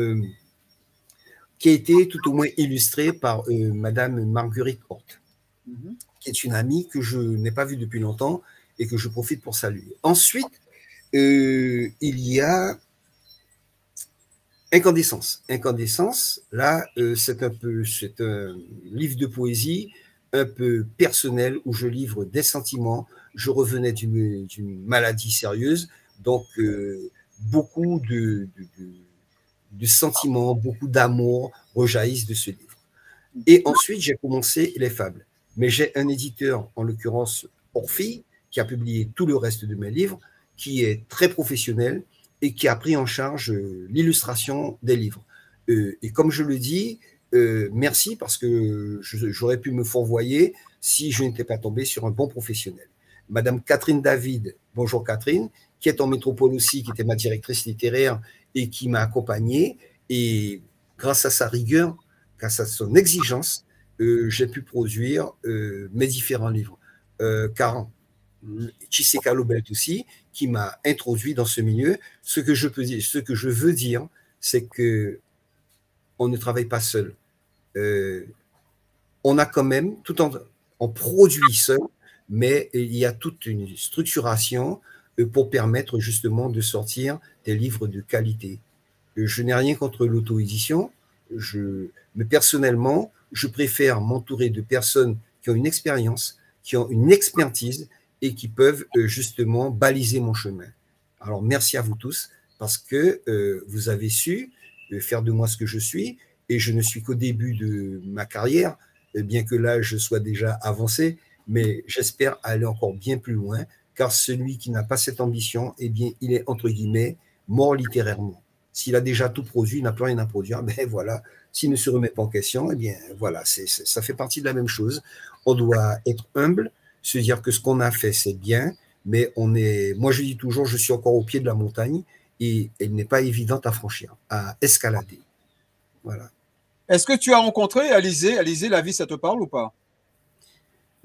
tout au moins illustré par Madame Marguerite Hort, qui est une amie que je n'ai pas vue depuis longtemps et que je profite pour saluer. Ensuite, il y a Incandescence. Incandescence, là, c'est un livre de poésie un peu personnel où je livre des sentiments. Je revenais d'une maladie sérieuse, donc beaucoup de sentiments, beaucoup d'amour rejaillissent de ce livre. Et ensuite, j'ai commencé les fables. Mais j'ai un éditeur, en l'occurrence Orphée, qui a publié tout le reste de mes livres, qui est très professionnel et qui a pris en charge l'illustration des livres. Et comme je le dis, merci parce que j'aurais pu me fourvoyer si je n'étais pas tombé sur un bon professionnel. Madame Catherine David, bonjour Catherine, qui est en métropole aussi, qui était ma directrice littéraire et qui m'a accompagné. Et grâce à sa rigueur, grâce à son exigence, j'ai pu produire mes différents livres. Car Chiseka Lobelt aussi, qui m'a introduit dans ce milieu. Ce que je veux dire, c'est que on ne travaille pas seul. On a quand même, on produit seul, mais il y a toute une structuration pour permettre justement de sortir des livres de qualité. Je n'ai rien contre l'auto-édition, mais personnellement, je préfère m'entourer de personnes qui ont une expérience, qui ont une expertise et qui peuvent justement baliser mon chemin. Alors, merci à vous tous parce que vous avez su faire de moi ce que je suis et je ne suis qu'au début de ma carrière, bien que là, je sois déjà avancé, mais j'espère aller encore bien plus loin car celui qui n'a pas cette ambition, eh bien, il est, entre guillemets, mort littérairement. S'il a déjà tout produit, il n'a plus rien à produire, ben voilà, s'il ne se remet pas en question, eh bien, voilà, ça fait partie de la même chose. On doit être humble, se dire que ce qu'on a fait, c'est bien, mais moi je dis toujours, je suis encore au pied de la montagne et elle n'est pas évidente à franchir, à escalader. Voilà. Est-ce que tu as rencontré Alizé? Alizé, la vie, ça te parle ou pas?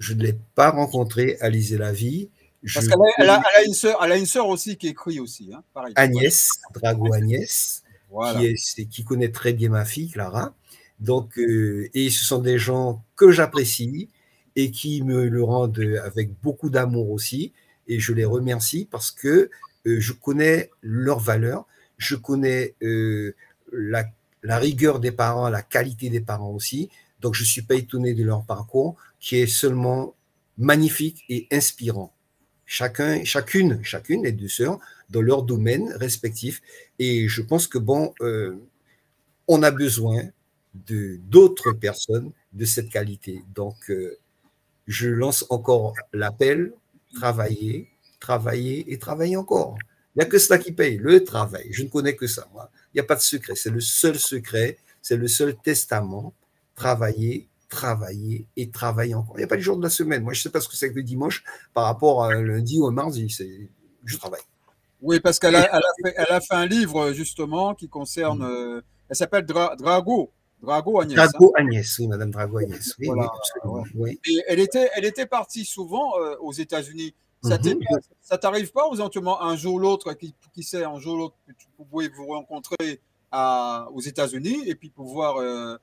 je ne l'ai pas rencontrée, Alizé Lavie. Parce qu'elle a une sœur aussi qui écrit aussi, hein, pareil. Agnès, Drago Agnès, voilà. qui connaît très bien ma fille, Clara. Donc, et ce sont des gens que j'apprécie et qui me le rendent avec beaucoup d'amour aussi. Et je les remercie parce que je connais leurs valeurs, je connais la rigueur des parents, la qualité des parents aussi. Donc, je ne suis pas étonné de leur parcours qui est seulement magnifique et inspirant. Chacune des deux sœurs dans leur domaine respectif. Et je pense que bon, on a besoin d'autres personnes de cette qualité. Donc, je lance encore l'appel, travailler, travailler et travailler encore. Il n'y a que cela qui paye, le travail. Je ne connais que ça, moi. Il n'y a pas de secret. C'est le seul secret, c'est le seul testament. Travailler, travailler et travailler encore. Il n'y a pas de jour de la semaine. Moi, je ne sais pas ce que c'est que le dimanche par rapport à lundi ou mardi. Je travaille. Oui, parce qu'elle a fait un livre, justement, qui concerne... elle s'appelle Drago Agnès. Drago Agnès, oui, Madame Drago Agnès. Oui, voilà, oui, absolument. ouais. Oui. Et elle était partie souvent aux États-Unis. Ça t'arrive pas, éventuellement, un jour ou l'autre, qui sait, un jour ou l'autre, que tu pouvais vous rencontrer aux États-Unis et puis pouvoir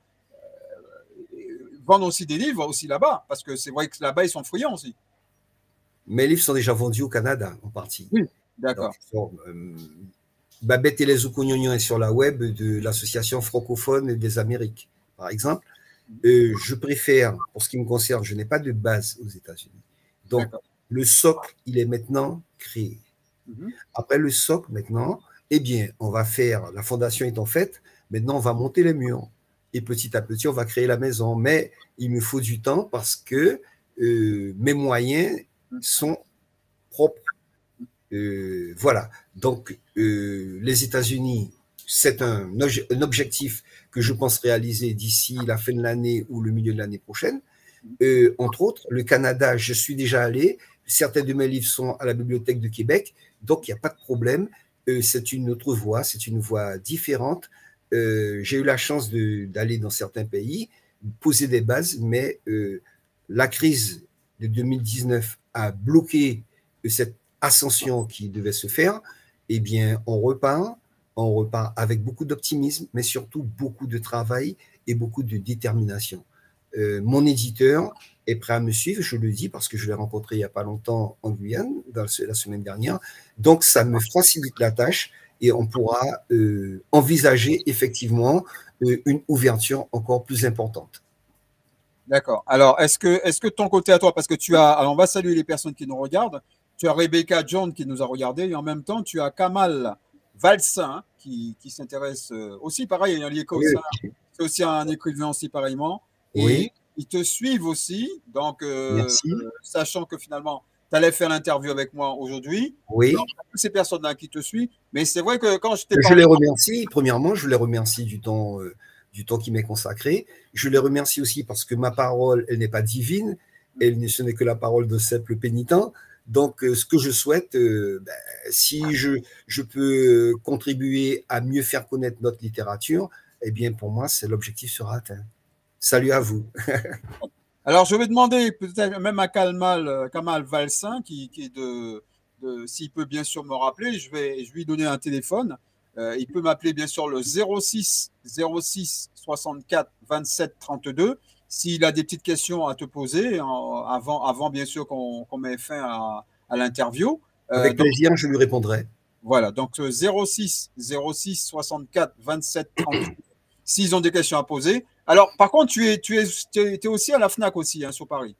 vendre aussi des livres aussi là-bas, parce que c'est vrai que là-bas, ils sont friands aussi. Mes livres sont déjà vendus au Canada, en partie. Oui, d'accord. Babette et les Oukounionions est sur la web de l'Association francophone des Amériques, par exemple. Je préfère, pour ce qui me concerne, je n'ai pas de base aux États-Unis. Donc, le socle, il est maintenant créé. Après le socle, maintenant, eh bien, on va faire, la fondation étant faite, maintenant, on va monter les murs. Et petit à petit, on va créer la maison. Mais il me faut du temps parce que mes moyens sont propres. Voilà. Donc, les États-Unis, c'est un objectif que je pense réaliser d'ici la fin de l'année ou le milieu de l'année prochaine. Entre autres, le Canada, je suis déjà allé. Certains de mes livres sont à la Bibliothèque de Québec, donc il n'y a pas de problème. C'est une autre voie, c'est une voie différente. J'ai eu la chance d'aller dans certains pays, poser des bases, mais la crise de 2019 a bloqué cette ascension qui devait se faire. Eh bien, on repart avec beaucoup d'optimisme, mais surtout beaucoup de travail et beaucoup de détermination. Mon éditeur est prêt à me suivre, je le dis parce que je l'ai rencontré il n'y a pas longtemps en Guyane, la semaine dernière. Donc, ça me facilite la tâche et on pourra envisager effectivement une ouverture encore plus importante. D'accord. Alors, est-ce que de ton côté à toi, parce que tu as, alors on va saluer les personnes qui nous regardent, tu as Rebecca John qui nous a regardé et en même temps, tu as Kamal Valsin qui s'intéresse aussi, pareil, c'est aussi un écrivain aussi pareillement. Et oui. Ils te suivent aussi, donc sachant que finalement, tu allais faire l'interview avec moi aujourd'hui. Oui. Donc, ces personnes-là qui te suivent, mais c'est vrai que quand je t'ai parlé... Je les remercie, premièrement, je les remercie du temps qui m'est consacré. Je les remercie aussi parce que ma parole, elle n'est pas divine, ce n'est que la parole de simple pénitent. Donc, ce que je souhaite, si je peux contribuer à mieux faire connaître notre littérature, eh bien, pour moi, l'objectif sera atteint. Salut à vous. Alors, je vais demander peut-être même à Kamal Valsin, qui est s'il peut bien sûr me rappeler, je vais lui donner un téléphone. Il peut m'appeler bien sûr le 06 64 27 32 s'il a des petites questions à te poser avant bien sûr qu'on met fin à l'interview. Avec plaisir, je lui répondrai. Voilà, donc 06 64 27 32 s'ils ont des questions à poser. Alors, par contre, tu es aussi à la FNAC aussi, hein, sur Paris.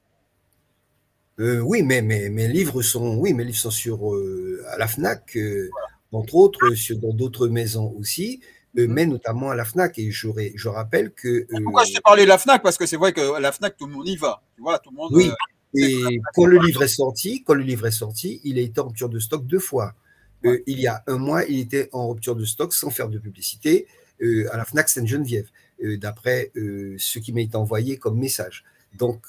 Oui, mais mes livres sont sur à la FNAC, entre autres, dans d'autres maisons aussi, mais notamment à la FNAC. Et je rappelle que... Pourquoi je t'ai parlé de la FNAC? Parce que c'est vrai qu'à la FNAC, tout le monde y va. Tu vois, tout le monde... Oui, et quand le livre est sorti, il a été en rupture de stock 2 fois. Ouais. Il y a 1 mois, il était en rupture de stock sans faire de publicité à la FNAC Sainte-Geneviève, d'après ce qui m'a été envoyé comme message. Donc,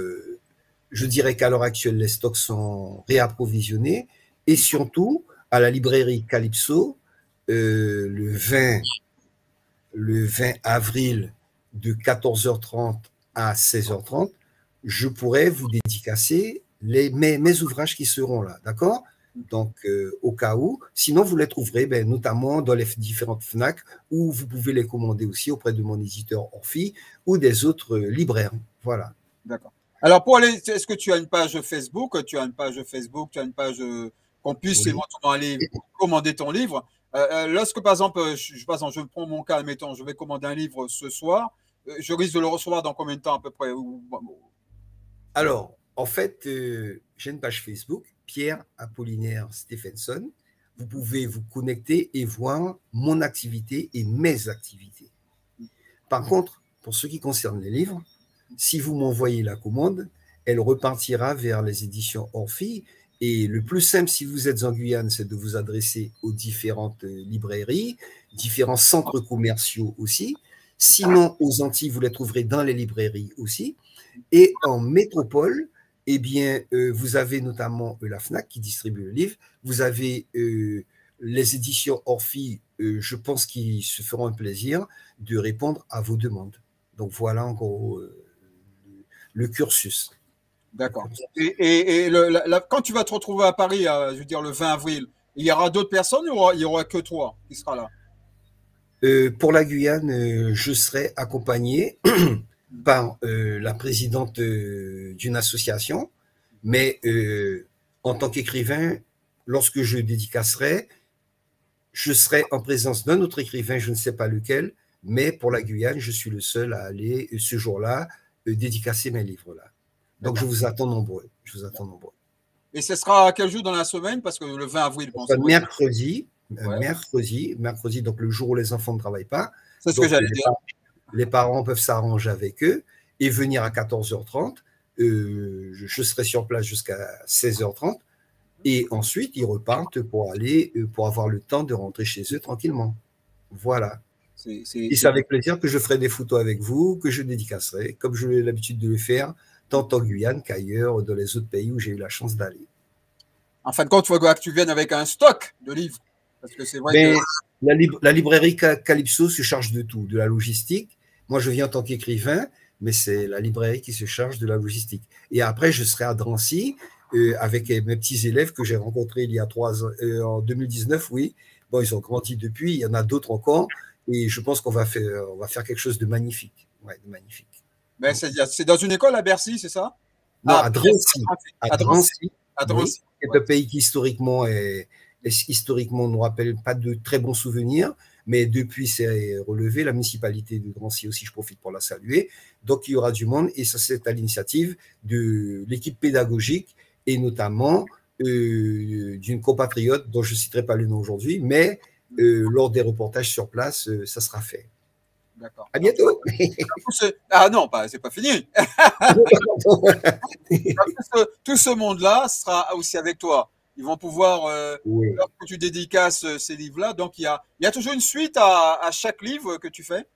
je dirais qu'à l'heure actuelle, les stocks sont réapprovisionnés et surtout, à la librairie Calypso, le 20 avril de 14h30 à 16h30, je pourrais vous dédicacer mes ouvrages qui seront là, d'accord? Donc, au cas où. Sinon, vous les trouverez notamment dans les différentes FNAC, où vous pouvez les commander aussi auprès de mon éditeur Orphi ou des autres libraires. Voilà. D'accord. Alors, pour aller, est-ce que tu as une page Facebook? Tu as une page Facebook, tu as une page qu'on puisse éventuellement aller commander ton livre. Lorsque, par exemple, je prends mon cas, admettons, je vais commander un livre ce soir, je risque de le recevoir dans combien de temps à peu près? Alors, en fait, j'ai une page Facebook, Pierre Apollinaire Stephenson. Vous pouvez vous connecter et voir mon activité et mes activités. Par contre, pour ce qui concerne les livres, si vous m'envoyez la commande, elle repartira vers les éditions Orphi. Et le plus simple, si vous êtes en Guyane, c'est de vous adresser aux différentes librairies, différents centres commerciaux aussi. Sinon, aux Antilles, vous les trouverez dans les librairies aussi. Et en métropole, eh bien, vous avez notamment la FNAC qui distribue le livre. Vous avez les éditions Orphi, je pense qu'ils se feront un plaisir de répondre à vos demandes. Donc, voilà en gros le cursus. D'accord. Et quand tu vas te retrouver à Paris, je veux dire le 20 avril, il y aura d'autres personnes ou il y aura que toi qui sera là? Pour la Guyane, je serai accompagné par la présidente d'une association, mais en tant qu'écrivain, lorsque je dédicacerai, je serai en présence d'un autre écrivain, je ne sais pas lequel, mais pour la Guyane, je suis le seul à aller ce jour-là dédicacer mes livres-là. Donc, je vous attends nombreux. Je vous attends nombreux. Et ce sera quel jour dans la semaine? Parce que le 20 avril, bon, mercredi, mercredi, donc le jour où les enfants ne travaillent pas. C'est ce que j'allais dire. Les parents peuvent s'arranger avec eux et venir à 14h30. Je serai sur place jusqu'à 16h30. Et ensuite, ils repartent pour avoir le temps de rentrer chez eux tranquillement. Voilà. Et c'est avec plaisir que je ferai des photos avec vous, que je dédicacerai, comme j'ai l'habitude de le faire, tant en Guyane qu'ailleurs, dans les autres pays où j'ai eu la chance d'aller. En fin de compte, il faut que tu viennes avec un stock de livres. Parce que c'est vrai que... la librairie Calypso se charge de tout, de la logistique. Moi, je viens en tant qu'écrivain, mais c'est la librairie qui se charge de la logistique. Et après, je serai à Drancy avec mes petits élèves que j'ai rencontrés il y a 3 ans, en 2019, oui. Bon, ils ont grandi depuis, il y en a d'autres encore. Et je pense qu'on va faire quelque chose de magnifique. Ouais, de magnifique. Ben, c'est dans une école à Bercy, c'est ça? Non, à Drancy. À Drancy. Oui, c'est un pays qui historiquement ne nous rappelle pas de très bons souvenirs, mais depuis c'est relevé. La municipalité de Drancy aussi, je profite pour la saluer. Donc il y aura du monde et ça c'est à l'initiative de l'équipe pédagogique et notamment d'une compatriote dont je ne citerai pas le nom aujourd'hui, mais lors des reportages sur place, ça sera fait. D'accord. À bientôt. Ah non, c'est pas fini. Tout ce monde-là sera aussi avec toi. Ils vont pouvoir, lorsque tu dédicaces ces livres-là, donc il y a toujours une suite à chaque livre que tu fais?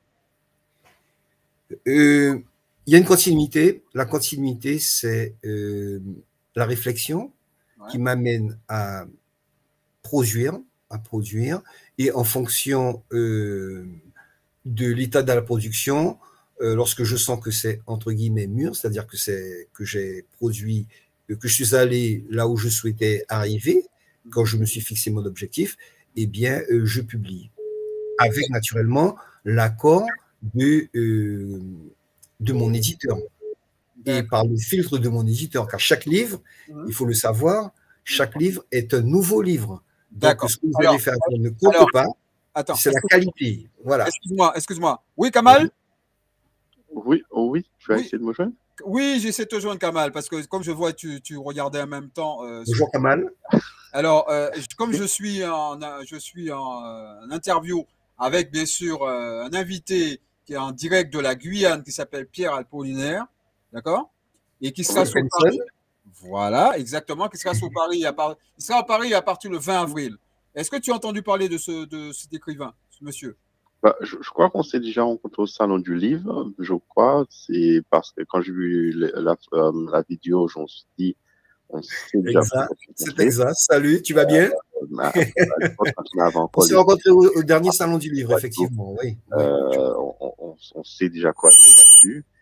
Il y a une continuité. La continuité, c'est la réflexion qui m'amène à produire, et en fonction de l'état de la production, lorsque je sens que c'est entre guillemets mûr, c'est-à-dire que j'ai produit, que je suis allé là où je souhaitais arriver, quand je me suis fixé mon objectif, eh bien, je publie. Avec naturellement l'accord de mon éditeur. Et par le filtre de mon éditeur, car chaque livre, il faut le savoir, chaque livre est un nouveau livre. Donc, ce que vous allez faire ne compte pas. C'est la qualité. Voilà. Excuse-moi. Oui, Kamal? Oui, tu vas essayer de me joindre? Oui, j'essaie de te joindre, Kamal, parce que comme je vois, tu regardais en même temps. Bonjour, Kamal. Alors, comme je suis en interview avec, bien sûr, un invité qui est en direct de la Guyane, qui s'appelle Pierre Apollinaire, d'accord? Et qui sera sur Paris. Voilà, exactement, qui sera sur Paris. Il sera à Paris à partir du 20 avril. Est-ce que tu as entendu parler de cet écrivain, ce monsieur? Je crois qu'on s'est déjà rencontré au Salon du Livre, je crois. C'est parce que quand j'ai vu la vidéo, je me suis dit, on s'est déjà rencontré. C'est exact. Salut, tu vas bien? On s'est rencontré au dernier Salon du Livre, effectivement. Oui. On s'est déjà croisé là-dessus.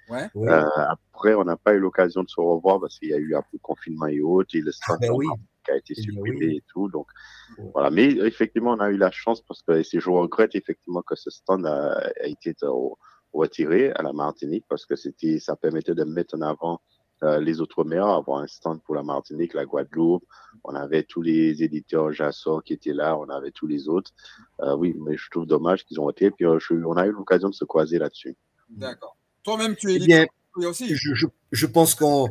Ouais. Oui. Après, on n'a pas eu l'occasion de se revoir parce qu'il y a eu un peu de confinement et autres, et le stand Ben oui. qui a été Eh bien, supprimé oui. et tout. Donc, Ouais. voilà. Mais effectivement, on a eu la chance parce que je regrette effectivement que ce stand a été retiré à la Martinique parce que ça permettait de mettre en avant les Outre-mer, avoir un stand pour la Martinique, la Guadeloupe. On avait tous les éditeurs Jassor qui étaient là, on avait tous les autres. Oui, mais je trouve dommage qu'ils ont été. Puis on a eu l'occasion de se croiser là-dessus. D'accord. Toi-même, tu es Eh libre bien, aussi. je pense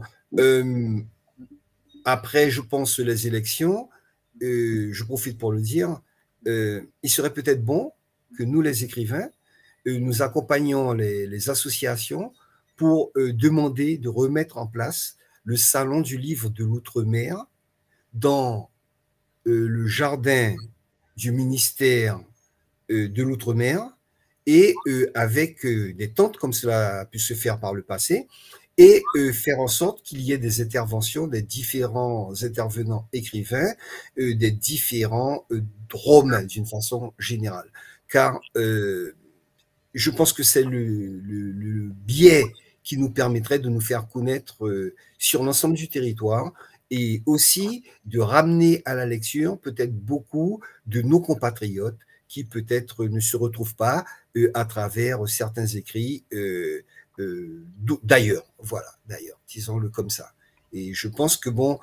après, je pense les élections, je profite pour le dire, il serait peut-être bon que nous, les écrivains, nous accompagnions les associations pour demander de remettre en place le salon du livre de l'Outre-mer dans le jardin du ministère de l'Outre-mer et avec des tentes comme cela a pu se faire par le passé et faire en sorte qu'il y ait des interventions des différents intervenants écrivains, des différents drômes d'une façon générale. Car je pense que c'est le biais qui nous permettrait de nous faire connaître sur l'ensemble du territoire et aussi de ramener à la lecture peut-être beaucoup de nos compatriotes qui peut-être ne se retrouvent pas à travers certains écrits d'ailleurs, voilà, d'ailleurs, disons-le comme ça. Et je pense que bon,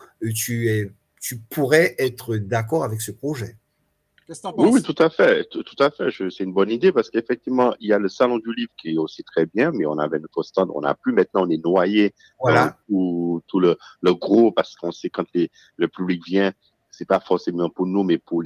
tu pourrais être d'accord avec ce projet. Qu'est-ce que tu en Oui, penses? oui, tout à fait, tout à fait. C'est une bonne idée parce qu'effectivement, il y a le salon du livre qui est aussi très bien, mais on avait notre stand, on n'a plus maintenant, on est noyé dans Voilà, tout le gros parce qu'on sait quand le public vient, c'est pas forcément pour nous, mais pour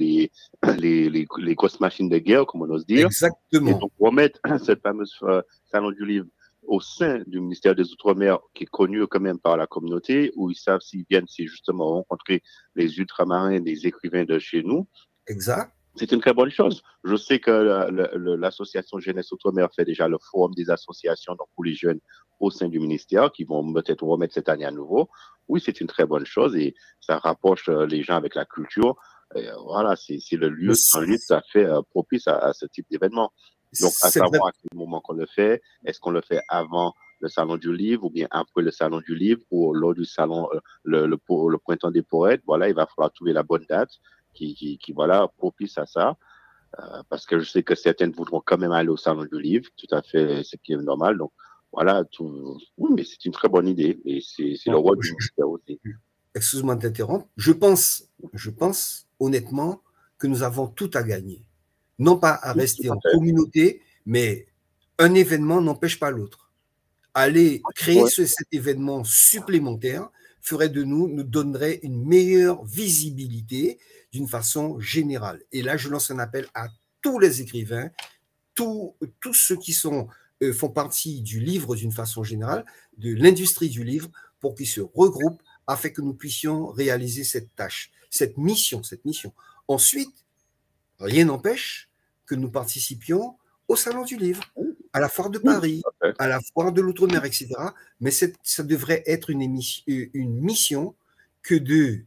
les grosses machines de guerre, comme on ose dire. Et exactement. donc, remettre cette fameuse salon du livre au sein du ministère des Outre-mer, qui est connu quand même par la communauté, où ils savent s'ils viennent, c'est justement rencontrer les ultramarins, les écrivains de chez nous. Exact. C'est une très bonne chose. Je sais que l'association Jeunesse Outre-mer fait déjà le forum des associations donc pour les jeunes au sein du ministère qui vont peut-être remettre cette année à nouveau. Oui, c'est une très bonne chose et ça rapproche les gens avec la culture. Et, voilà, c'est un lieu tout à fait propice à ce type d'événement. Donc, à C'est vrai. savoir à quel moment qu'on le fait, est-ce qu'on le fait avant le salon du livre ou bien après le salon du livre ou lors du salon, le printemps des poètes. Voilà, il va falloir trouver la bonne date qui voilà, propice à ça. Parce que je sais que certaines voudront quand même aller au salon du livre, tout à fait, ce qui est normal. Donc, voilà, oui, mais c'est une très bonne idée. Et c'est le Bon, rôle du ministère aussi. excuse-moi de t'interrompre. Je pense honnêtement que nous avons tout à gagner. Non pas à Oui, rester tout à en fait. communauté, mais un événement n'empêche pas l'autre. Aller créer Ouais. cet événement supplémentaire ferait de nous donnerait une meilleure visibilité d'une façon générale. Et là, je lance un appel à tous les écrivains, tous ceux qui font partie du livre d'une façon générale, de l'industrie du livre, pour qu'ils se regroupent afin que nous puissions réaliser cette tâche, cette mission. Ensuite, rien n'empêche que nous participions au Salon du Livre, à la Foire de Oui, Paris, tout à fait. à la Foire de l'Outre-mer, etc. Mais ça devrait être une mission que de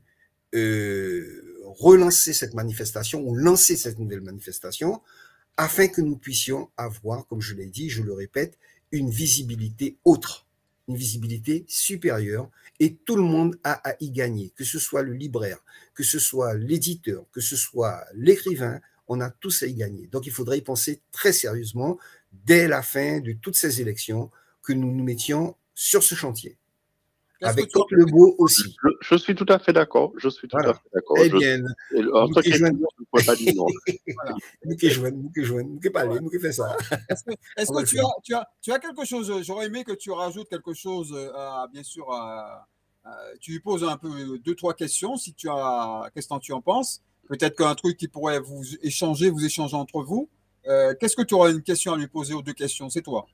relancer cette manifestation ou lancer cette nouvelle manifestation afin que nous puissions avoir, comme je l'ai dit, je le répète, une visibilité autre, une visibilité supérieure, et tout le monde a à y gagner, que ce soit le libraire, que ce soit l'éditeur, que ce soit l'écrivain, on a tous à y gagner. Donc il faudrait y penser très sérieusement dès la fin de toutes ces élections que nous nous mettions sur ce chantier. Qu'est-ce que Avec tu en Côte Lebeau aussi. Je suis tout à fait d'accord. Je suis tout à Voilà. fait d'accord. Eh bien, En nous tant qui jouons, qu'écrivain, je ne pourrais pas dire non. voilà. nous qui parlons, nous qui faisons ça. Est-ce On va que le faire. tu as quelque chose, j'aurais aimé que tu rajoutes quelque chose, bien sûr, tu lui poses un peu deux, trois questions, si tu as, qu'est-ce que tu en penses? Peut-être qu'un truc qui pourrait vous échanger entre vous. Qu'est-ce que tu auras une question à lui poser ou deux questions? C'est toi.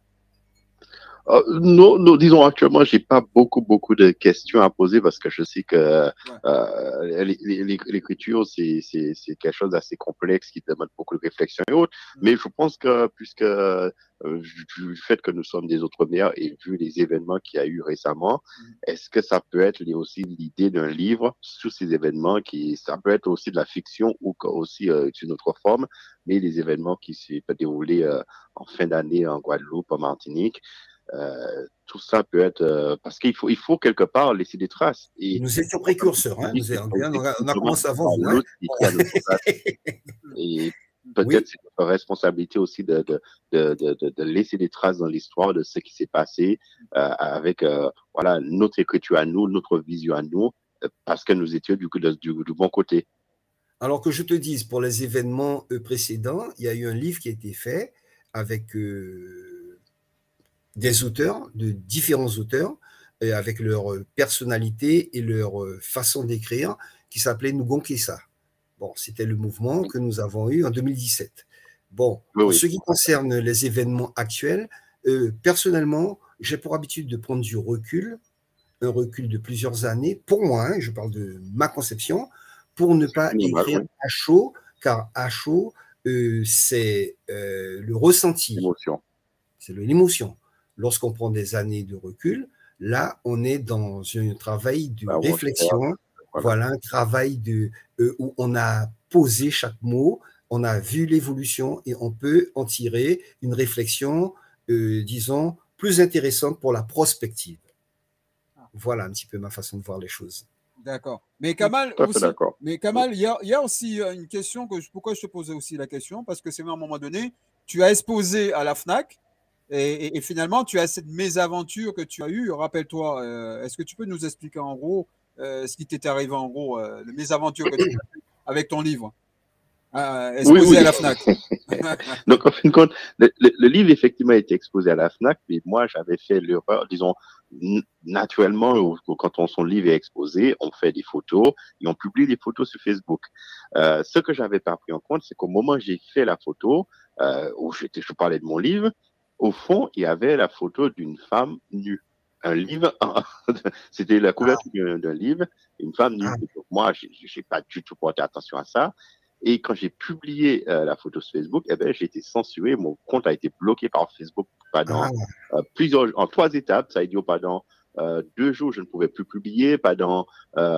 Non, non, disons actuellement, j'ai pas beaucoup de questions à poser parce que je sais que Ouais. l'écriture, c'est quelque chose d'assez complexe qui demande beaucoup de réflexion et autres. Mais je pense que puisque du fait que nous sommes des Outre-mer et vu les événements qu'il y a eu récemment, est-ce que ça peut être aussi l'idée d'un livre sur ces événements ça peut être aussi de la fiction ou aussi d'une autre forme, mais les événements qui s'est déroulé en fin d'année en Guadeloupe, en Martinique. tout ça peut être parce il faut quelque part laisser des traces. Et nous étions précurseurs, hein. On a commencé avant vous. Hein. Et peut-être c'est notre responsabilité aussi de laisser des traces dans l'histoire de ce qui s'est passé avec voilà, notre écriture à nous, notre vision à nous, parce que nous étions du bon côté. Alors que je te dise, pour les événements précédents, il y a eu un livre qui a été fait avec des auteurs, de différents auteurs, avec leur personnalité et leur façon d'écrire, qui s'appelait Nugonkesa. Bon, c'était le mouvement que nous avons eu en 2017. Bon, pour ce qui concerne les événements actuels, personnellement, j'ai pour habitude de prendre du recul, un recul de plusieurs années, pour moi, hein, je parle de ma conception, pour ne pas écrire à chaud, car à chaud, c'est le ressenti. C'est l'émotion. Lorsqu'on prend des années de recul, là, on est dans un travail de réflexion, voilà, un travail où on a posé chaque mot, on a vu l'évolution et on peut en tirer une réflexion, disons, plus intéressante pour la prospective. Voilà un petit peu ma façon de voir les choses. D'accord. Mais Kamal, il y a aussi une question pourquoi je te posais aussi la question, parce que c'est à un moment donné, tu as exposé à la FNAC et finalement, tu as cette mésaventure que tu as eue. Rappelle-toi, est-ce que tu peux nous expliquer en gros ce qui t'est arrivé en gros, la mésaventure que tu as eue avec ton livre exposé à la FNAC? Donc, en fin de compte, le livre, effectivement, a été exposé à la FNAC, mais moi, j'avais fait l'erreur, disons, naturellement, quand son livre est exposé, on fait des photos et on publie des photos sur Facebook. Ce que j'avais pas pris en compte, c'est qu'au moment où j'ai fait la photo, où je parlais de mon livre, au fond, il y avait la photo d'une femme nue. Un livre, c'était la couverture d'un livre, une femme nue. Donc, moi, j'ai pas du tout porté attention à ça. Et quand j'ai publié la photo sur Facebook, eh ben, j'ai été censuré. Mon compte a été bloqué par Facebook pendant en 3 étapes. Ça a dit pendant 2 jours, je ne pouvais plus publier. Pendant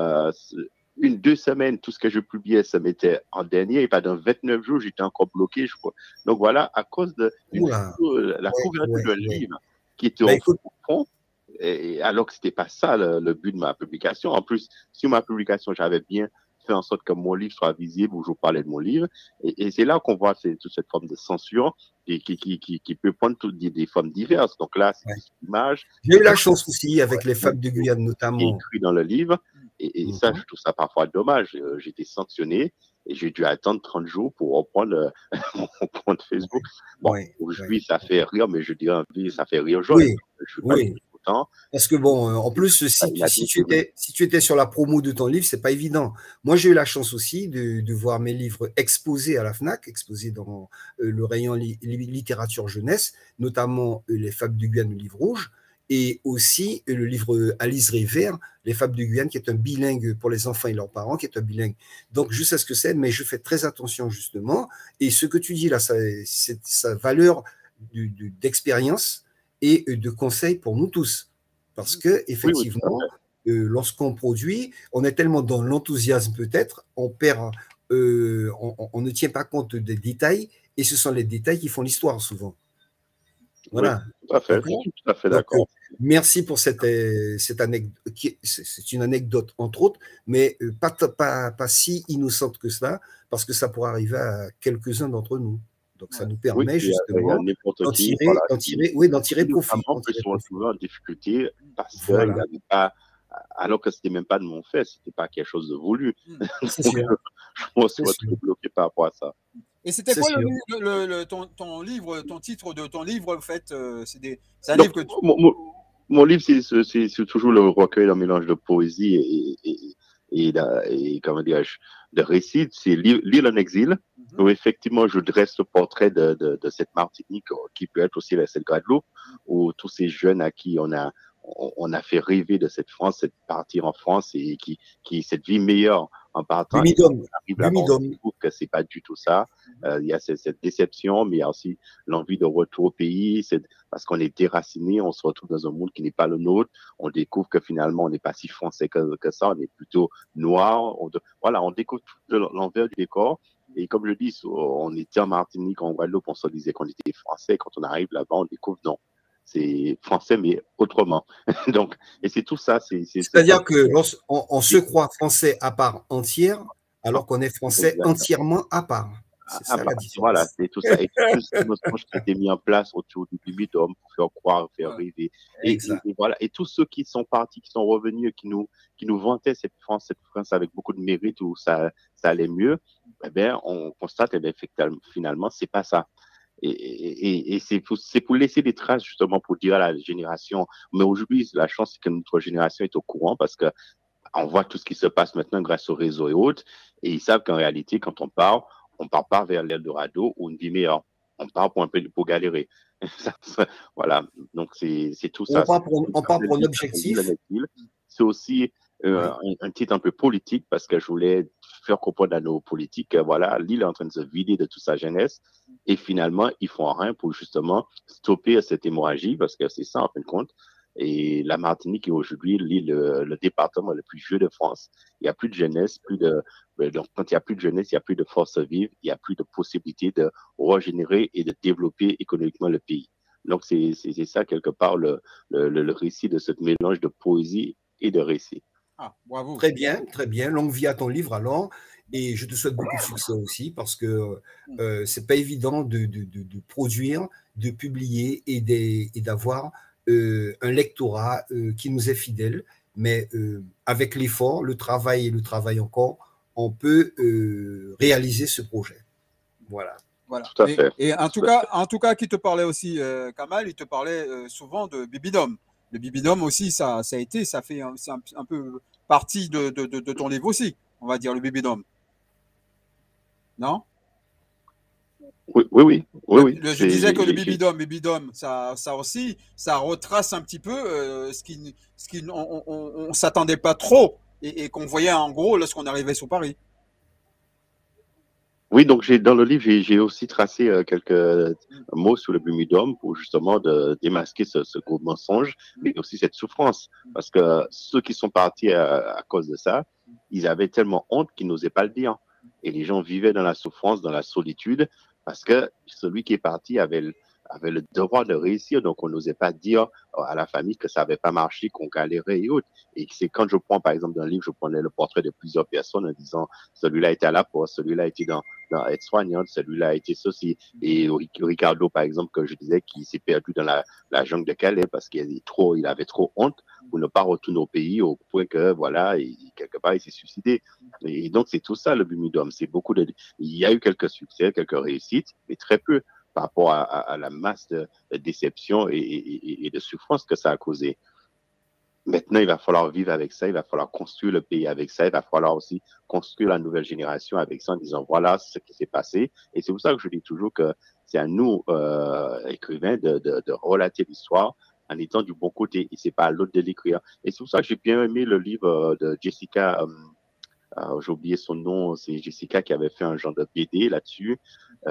2 semaines, tout ce que je publiais, ça m'était en dernier. Et pendant 29 jours, j'étais encore bloqué. Donc voilà, à cause de la couverture d'un livre qui était au fond, et alors que c'était pas ça le but de ma publication. En plus, sur ma publication, j'avais bien fait en sorte que mon livre soit visible, où je parlais de mon livre. Et c'est là qu'on voit toute cette forme de censure qui peut prendre des formes diverses. Donc là, c'est l'image. J'ai eu la chance aussi avec les femmes de Guyane, notamment. Écrit dans le livre. Et ça, je trouve ça parfois dommage. J'ai été sanctionné et j'ai dû attendre 30 jours pour reprendre mon compte Facebook. Bon, aujourd'hui, ça fait rire, mais je dirais, ça fait rire jaune. Parce que bon, en plus, si tu étais sur la promo de ton livre, c'est pas évident. Moi, j'ai eu la chance aussi de voir mes livres exposés à la FNAC, exposés dans le rayon littérature jeunesse, notamment Les Fables de Guyane, le livre rouge, et aussi le livre Alice Révert, Les Fables de Guyane, qui est un bilingue pour les enfants et leurs parents, qui est un bilingue. Donc, je sais ce que c'est, mais je fais très attention justement. Et ce que tu dis là, c'est sa valeur d'expérience et de conseils pour nous tous. Parce que, effectivement, lorsqu'on produit, on est tellement dans l'enthousiasme peut-être, on perd, on ne tient pas compte des détails, et ce sont les détails qui font l'histoire souvent. Voilà. Oui, tout à fait d'accord. Merci pour cette anecdote. C'est une anecdote, entre autres, mais pas si innocente que cela, parce que ça pourrait arriver à quelques-uns d'entre nous. Donc, ça nous permet justement d'en tirer profit. On peut se retrouver en difficulté parce qu'il n'y avait pas, alors que ce n'était même pas de mon fait, ce n'était pas quelque chose de voulu. C'est sûr. Je me suis retrouvé bloqué par rapport à ça. Et c'était quoi ton livre, ton titre de ton livre, en fait c'est un livre que mon livre, c'est toujours le recueil d'un mélange de poésie et comment dirais-je, de récits. C'est L'île en exil, où effectivement je dresse le portrait de cette Martinique, qui peut être aussi cette Guadeloupe, où tous ces jeunes à qui on a fait rêver de cette France, cette partir en France et qui cette vie meilleure en partant. Je trouve que c'est pas du tout ça. Il y a cette déception, mais il y a aussi l'envie de retour au pays. Parce qu'on est déraciné, on se retrouve dans un monde qui n'est pas le nôtre. On découvre que finalement, on n'est pas si français que ça. On est plutôt noir. On découvre tout l'envers du décor. Et comme je dis, on était en Martinique, en Guadeloupe, on se disait qu'on était français. Quand on arrive là-bas, on découvre non. c'est français, mais autrement. Donc, et c'est tout ça. C'est-à-dire que on se croit français à part entière, alors qu'on est français entièrement à part. C'est ça la différence. Voilà, c'est tout ça. Et tout ce mensonge qui a été mis en place autour du Bimidum pour faire croire, faire rêver. Et voilà. Et tous ceux qui sont partis, qui sont revenus, qui nous vantaient cette France avec beaucoup de mérite, où ça allait mieux, eh bien, on constate, eh bien, finalement, c'est pas ça. Et c'est pour laisser des traces, justement, pour dire à la génération. Mais aujourd'hui, la chance, c'est que notre génération est au courant parce que on voit tout ce qui se passe maintenant grâce au réseau et autres. Et ils savent qu'en réalité, quand on part pas vers l'Eldorado ou une vie meilleure. On part pour galérer. Voilà. Donc, c'est tout ça. On part pour un objectif. C'est aussi un titre un peu politique parce que je voulais faire comprendre à nos politiques que voilà, l'île est en train de se vider de toute sa jeunesse et finalement, ils font rien pour justement stopper cette hémorragie parce que c'est ça en fin de compte. Et la Martinique est aujourd'hui le département le plus vieux de France. Il n'y a plus de jeunesse, donc quand il n'y a plus de jeunesse, il n'y a plus de force vive, il n'y a plus de possibilité de régénérer et de développer économiquement le pays. Donc c'est ça quelque part le récit de ce mélange de poésie et de récit. Ah, bravo. Très bien, très bien. Longue vie à ton livre alors. Et je te souhaite beaucoup de succès aussi parce que c'est pas évident de produire, de publier et d'avoir un lectorat qui nous est fidèle, mais avec l'effort, le travail et le travail encore, on peut réaliser ce projet. Voilà. Tout à fait. Et en tout cas, qui te parlait aussi, Kamal, il te parlait souvent de Bibidome. Le Bibidome aussi, ça fait un peu partie de ton livre aussi, on va dire, le Bibidome. Non? Oui. Je disais que le Bibidome, ça aussi, ça retrace un petit peu on s'attendait pas trop et qu'on voyait en gros lorsqu'on arrivait sur Paris. Oui, donc dans le livre, j'ai aussi tracé quelques mots sur le Bimidum pour justement démasquer ce gros mensonge, mais aussi cette souffrance. Parce que ceux qui sont partis à cause de ça, ils avaient tellement honte qu'ils n'osaient pas le dire. Et les gens vivaient dans la souffrance, dans la solitude, parce que celui qui est parti avait le devoir de réussir, donc on n'osait pas dire à la famille que ça n'avait pas marché, qu'on galérait et autres. Et c'est quand je prends, par exemple, dans le livre, je prenais le portrait de plusieurs personnes en disant, celui-là était à la poste, celui-là était dans aide-soignante, celui-là a été ceci. Et Ricardo, par exemple, que je disais, qui s'est perdu dans la jungle de Calais parce qu'il avait trop honte pour ne pas retourner au pays au point que, voilà, quelque part, il s'est suicidé. Et donc, c'est tout ça, le Bimidum. Il y a eu quelques succès, quelques réussites, mais très peu par rapport à la masse de déception et de souffrance que ça a causé. Maintenant, il va falloir vivre avec ça, il va falloir construire le pays avec ça, il va falloir aussi construire la nouvelle génération avec ça en disant voilà ce qui s'est passé. Et c'est pour ça que je dis toujours que c'est à nous, écrivains, de relater l'histoire en étant du bon côté et c'est pas à l'autre de l'écrire. Et c'est pour ça que j'ai bien aimé le livre de Jessica, j'ai oublié son nom, c'est Jessica qui avait fait un genre de BD là-dessus.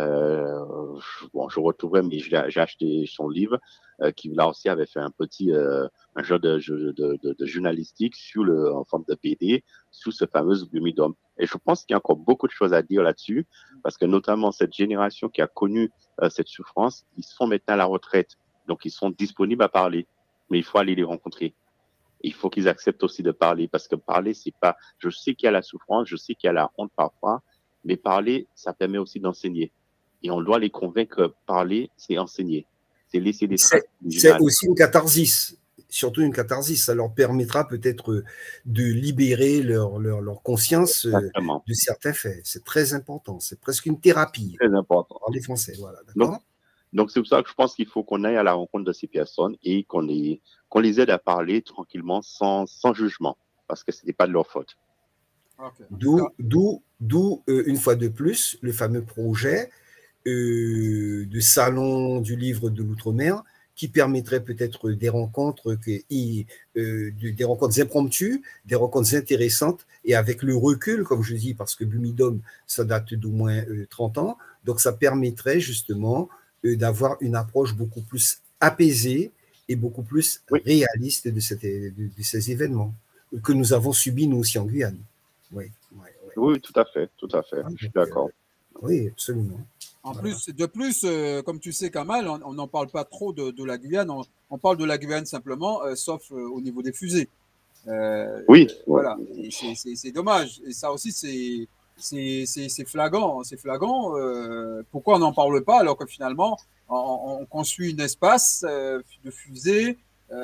Je retrouverai, mais j'ai acheté son livre, qui là aussi avait fait un genre de journalistique en forme de BD sous ce fameux Bimidum. Et je pense qu'il y a encore beaucoup de choses à dire là-dessus, parce que notamment cette génération qui a connu cette souffrance, ils sont maintenant à la retraite, donc ils sont disponibles à parler, mais il faut aller les rencontrer. Il faut qu'ils acceptent aussi de parler, parce que parler, c'est pas, je sais qu'il y a la souffrance, je sais qu'il y a la honte parfois, mais parler, ça permet aussi d'enseigner. Et on doit les convaincre que parler, c'est enseigner. C'est laisser des traces. C'est aussi une catharsis, surtout une catharsis. Ça leur permettra peut-être de libérer leur conscience de certains faits. C'est très important. C'est presque une thérapie. Très important. Parler français, voilà. D'accord. Donc, c'est pour ça que je pense qu'il faut qu'on aille à la rencontre de ces personnes et qu'on les aide à parler tranquillement, sans jugement, parce que ce n'est pas de leur faute. Okay. D'où une fois de plus, le fameux projet de salon du livre de l'outre-mer qui permettrait peut-être des rencontres, des rencontres impromptues, des rencontres intéressantes et avec le recul, comme je dis, parce que Bimidum, ça date d'au moins 30 ans, donc ça permettrait justement d'avoir une approche beaucoup plus apaisée et beaucoup plus réaliste de ces événements que nous avons subis nous aussi en Guyane. Oui, tout à fait, je suis d'accord. Oui, absolument. De plus, comme tu sais, Kamal, on n'en parle pas trop de la Guyane. On parle de la Guyane simplement, sauf au niveau des fusées. Oui. Voilà, c'est dommage. Et ça aussi, c'est flagrant. C'est flagrant. Pourquoi on n'en parle pas alors que finalement, on construit un espace de fusée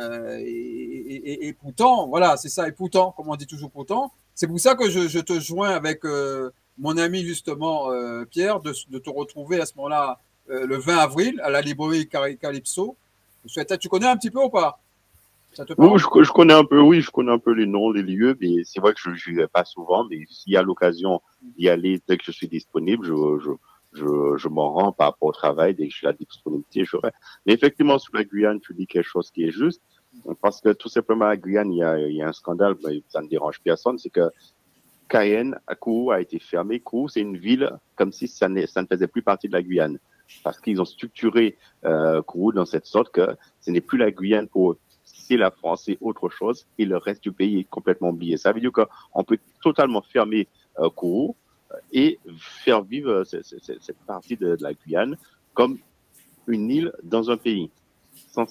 et pourtant, voilà, c'est ça. Et pourtant, comme on dit toujours pourtant, c'est pour ça que je te joins avec mon ami justement Pierre de te retrouver à ce moment-là le 20 avril à la librairie Calypso. Tu connais un petit peu ou pas? Ça te parle? Oui, je connais un peu, oui, je connais un peu les noms, les lieux, mais c'est vrai que je n'y vais pas souvent, mais s'il y a l'occasion d'y aller dès que je suis disponible, je m'en rends par rapport au travail, dès que j'ai la disponibilité, je reste. Mais effectivement, sur la Guyane, tu dis quelque chose qui est juste, parce que tout simplement, à Guyane, il y a un scandale, mais ça ne dérange personne, c'est que Cayenne, à Kourou, a été fermé. Kourou, c'est une ville comme si ça ne faisait plus partie de la Guyane, parce qu'ils ont structuré Kourou dans cette sorte que ce n'est plus la Guyane pour eux. C'est la France, c'est autre chose, et le reste du pays est complètement oublié. Ça veut dire qu'on peut totalement fermer Kourou et faire vivre cette partie de la Guyane comme une île dans un pays, sans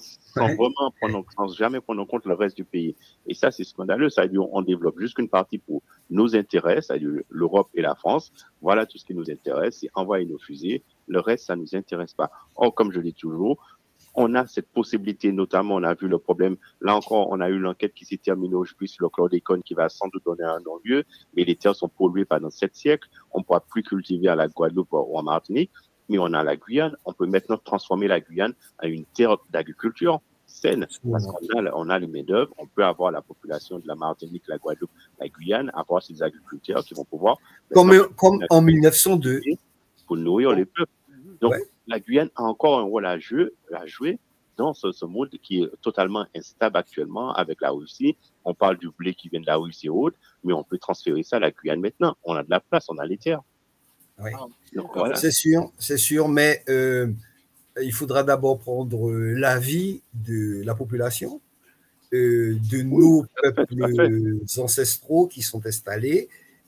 jamais prendre en compte le reste du pays. Et ça, c'est scandaleux. Ça veut dire qu'on développe juste une partie pour nos intérêts, ça veut dire l'Europe et la France. Voilà tout ce qui nous intéresse, c'est envoyer nos fusées. Le reste, ça ne nous intéresse pas. Or, comme je dis toujours, on a cette possibilité, notamment, on a vu le problème. Là encore, on a eu l'enquête qui s'est terminée aujourd'hui sur le chlordécone qui va sans doute donner un non-lieu, mais les terres sont polluées pendant 7 siècles. On ne pourra plus cultiver à la Guadeloupe ou en Martinique, mais on a la Guyane. On peut maintenant transformer la Guyane en une terre d'agriculture saine. Parce qu'on a les main-d'œuvre, on peut avoir la population de la Martinique, la Guadeloupe, la Guyane, avoir ces agriculteurs qui vont pouvoir. Comme en 1902. Pour nourrir les peuples. Donc, la Guyane a encore un rôle à jouer dans ce monde qui est totalement instable actuellement avec la Russie. On parle du blé qui vient de la Russie et autres, mais on peut transférer ça à la Guyane maintenant. On a de la place, on a les terres. Oui, voilà. C'est sûr, mais il faudra d'abord prendre l'avis de la population, de nos peuples ancestraux qui sont installés,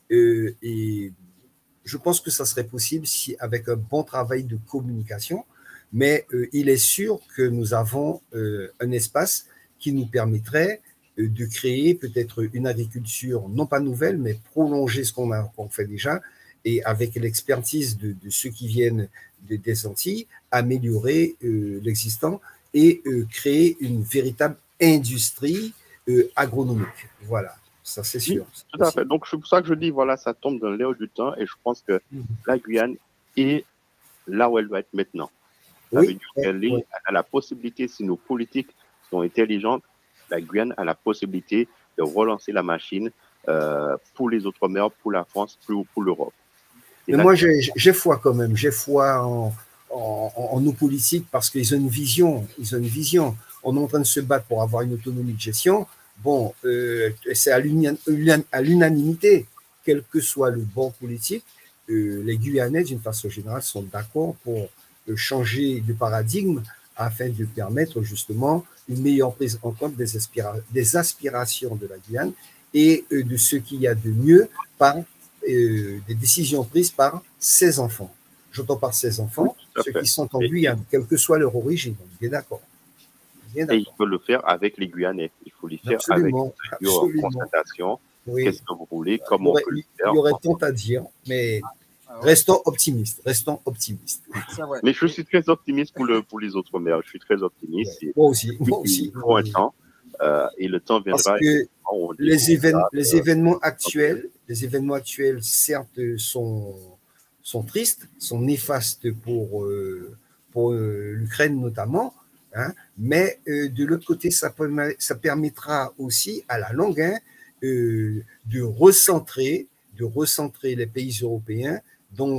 et je pense que ça serait possible si, avec un bon travail de communication, mais il est sûr que nous avons un espace qui nous permettrait de créer peut-être une agriculture, non pas nouvelle, mais prolonger ce qu'on fait déjà, et avec l'expertise de ceux qui viennent des Antilles, améliorer l'existant et créer une véritable industrie agronomique. Voilà. Ça, c'est sûr. Tout à fait. Donc, c'est pour ça que je dis, voilà, ça tombe dans l'air du temps et je pense que la Guyane est là où elle doit être maintenant. Ça veut dire qu'elle a la possibilité, si nos politiques sont intelligentes, la Guyane a la possibilité de relancer la machine pour les autres mers, pour la France, pour l'Europe. Mais moi, j'ai foi quand même. J'ai foi en nos politiques parce qu'ils ont une vision. On est en train de se battre pour avoir une autonomie de gestion. Bon, c'est à l'unanimité, quel que soit le bord politique, les Guyanais, d'une façon générale, sont d'accord pour changer de paradigme afin de permettre justement une meilleure prise en compte des aspirations de la Guyane et de ce qu'il y a de mieux par des décisions prises par ses enfants. J'entends par ses enfants, ceux qui sont en Guyane, quelle que soit leur origine. Bien d'accord. Et il faut le faire avec les Guyanais. Il faut les faire avec une constatation. Oui. Qu'est-ce que vous voulez, comment on peut le faire. Il y aurait tant à dire, mais restons optimistes. Mais je suis très optimiste pour les autres mers. Je suis très optimiste. Ouais. Moi aussi. Il faut un temps. Et le temps viendra. Parce que les événements actuels, certes, sont tristes, sont néfastes pour l'Ukraine notamment, hein, mais de l'autre côté, ça permettra aussi à la longue de recentrer les pays européens dans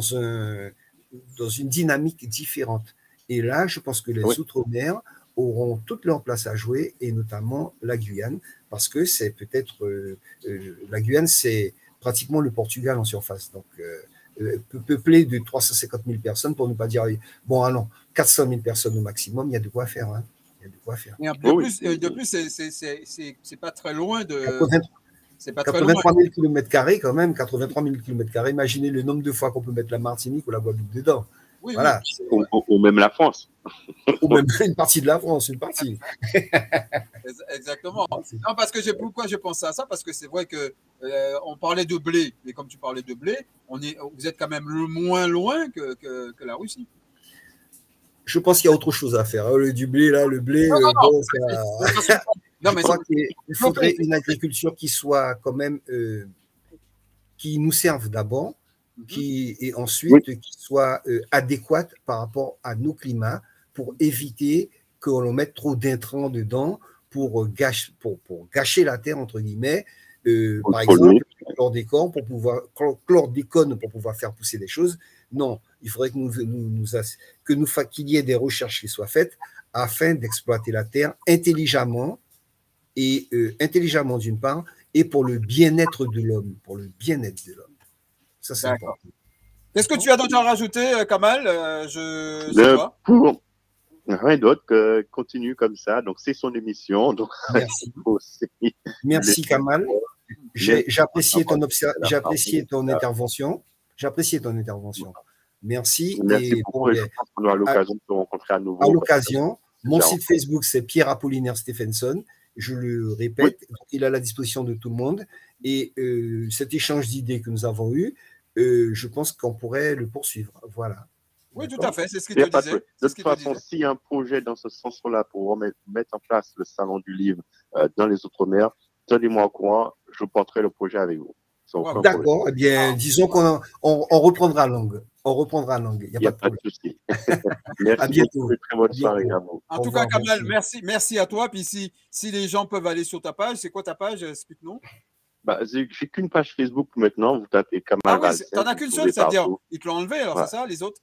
une dynamique différente. Et là, je pense que les Outre-mer auront toute leur place à jouer, et notamment la Guyane, parce que c'est peut-être la Guyane, c'est pratiquement le Portugal en surface. Donc, peuplé de 350 000 personnes, pour ne pas dire, bon, allons, 400 000 personnes au maximum, il y a de quoi faire. Hein. Il y a de quoi faire. Et de plus, c'est pas très loin de... 83 000 km² quand même, 83 000 km². Imaginez le nombre de fois qu'on peut mettre la Martinique ou la Guadeloupe dedans. Oui, voilà. oui. Ou même la France. Ou même une partie de la France, une partie. Exactement. Non, parce que pourquoi je pense à ça? Parce que c'est vrai que on parlait de blé, mais comme tu parlais de blé, vous êtes quand même le moins loin que la Russie. Je pense qu'il y a autre chose à faire. Hein. Du blé, là, le blé, bon, ça... Non, mais je crois qu'il faudrait une agriculture qui soit quand même, qui nous serve d'abord, et ensuite qui soit adéquate par rapport à nos climats pour éviter qu'on mette trop d'intrants dedans pour gâcher la terre, entre guillemets. Par exemple, chlordécone pour pouvoir faire pousser des choses. Non, il faudrait qu'il y ait des recherches qui soient faites afin d'exploiter la terre intelligemment, et intelligemment d'une part, et pour le bien-être de l'homme, Ça, c'est important. Qu'est-ce que tu as d'autre à rajouter, Kamal? C'est toi. Rien d'autre que continue comme ça. Donc, c'est son émission. Donc, merci. Merci, Kamal. J'ai apprécié ton intervention. Merci. Merci beaucoup. Je pense qu'on aura l'occasion de se rencontrer à nouveau. À l'occasion. Mon site Facebook, c'est Pierre Apollinaire Stephenson. Je le répète, il est à la disposition de tout le monde. Et cet échange d'idées que nous avons eu, je pense qu'on pourrait le poursuivre. Voilà. Oui, tout à fait, c'est ce qu'il te disait. De toute façon, s'il y a un projet dans ce sens-là pour mettre en place le salon du livre dans les Outre-mer, tenez-moi au courant, je porterai le projet avec vous. D'accord, eh bien, disons qu'on reprendra langue. Il n'y a pas de souci. Merci à bientôt. Beaucoup, très bonne soirée à vous. En tout cas, Kamal, merci à toi. Puis si les gens peuvent aller sur ta page, c'est quoi ta page? Explique-nous. J'ai qu'une page Facebook maintenant. Vous tapez Kamal Valsin. T'en as qu'une seule, c'est-à-dire ils te l'ont enlevé, alors c'est ça, les autres?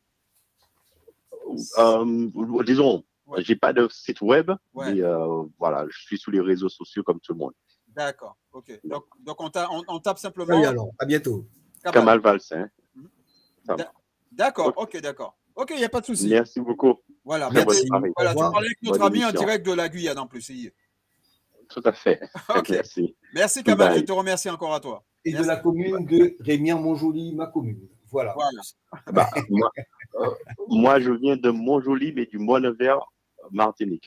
Disons, j'ai pas de site web, mais voilà, je suis sur les réseaux sociaux comme tout le monde. D'accord, ok. Donc on tape simplement. Salut alors, à bientôt. Kamal Valsin. D'accord, ok, d'accord. Ok, il n'y a pas de souci. Merci beaucoup. Voilà, merci. Voilà, tu parlais avec notre ami en direct de la Guyane en plus. Tout à fait. Okay. Merci. Merci, Kamal. Je te remercie encore à toi. Et merci. De la commune de Rémière-Montjoly, ma commune. Voilà. Moi, je viens de Montjoly, mais du Mont-Nevers, Martinique.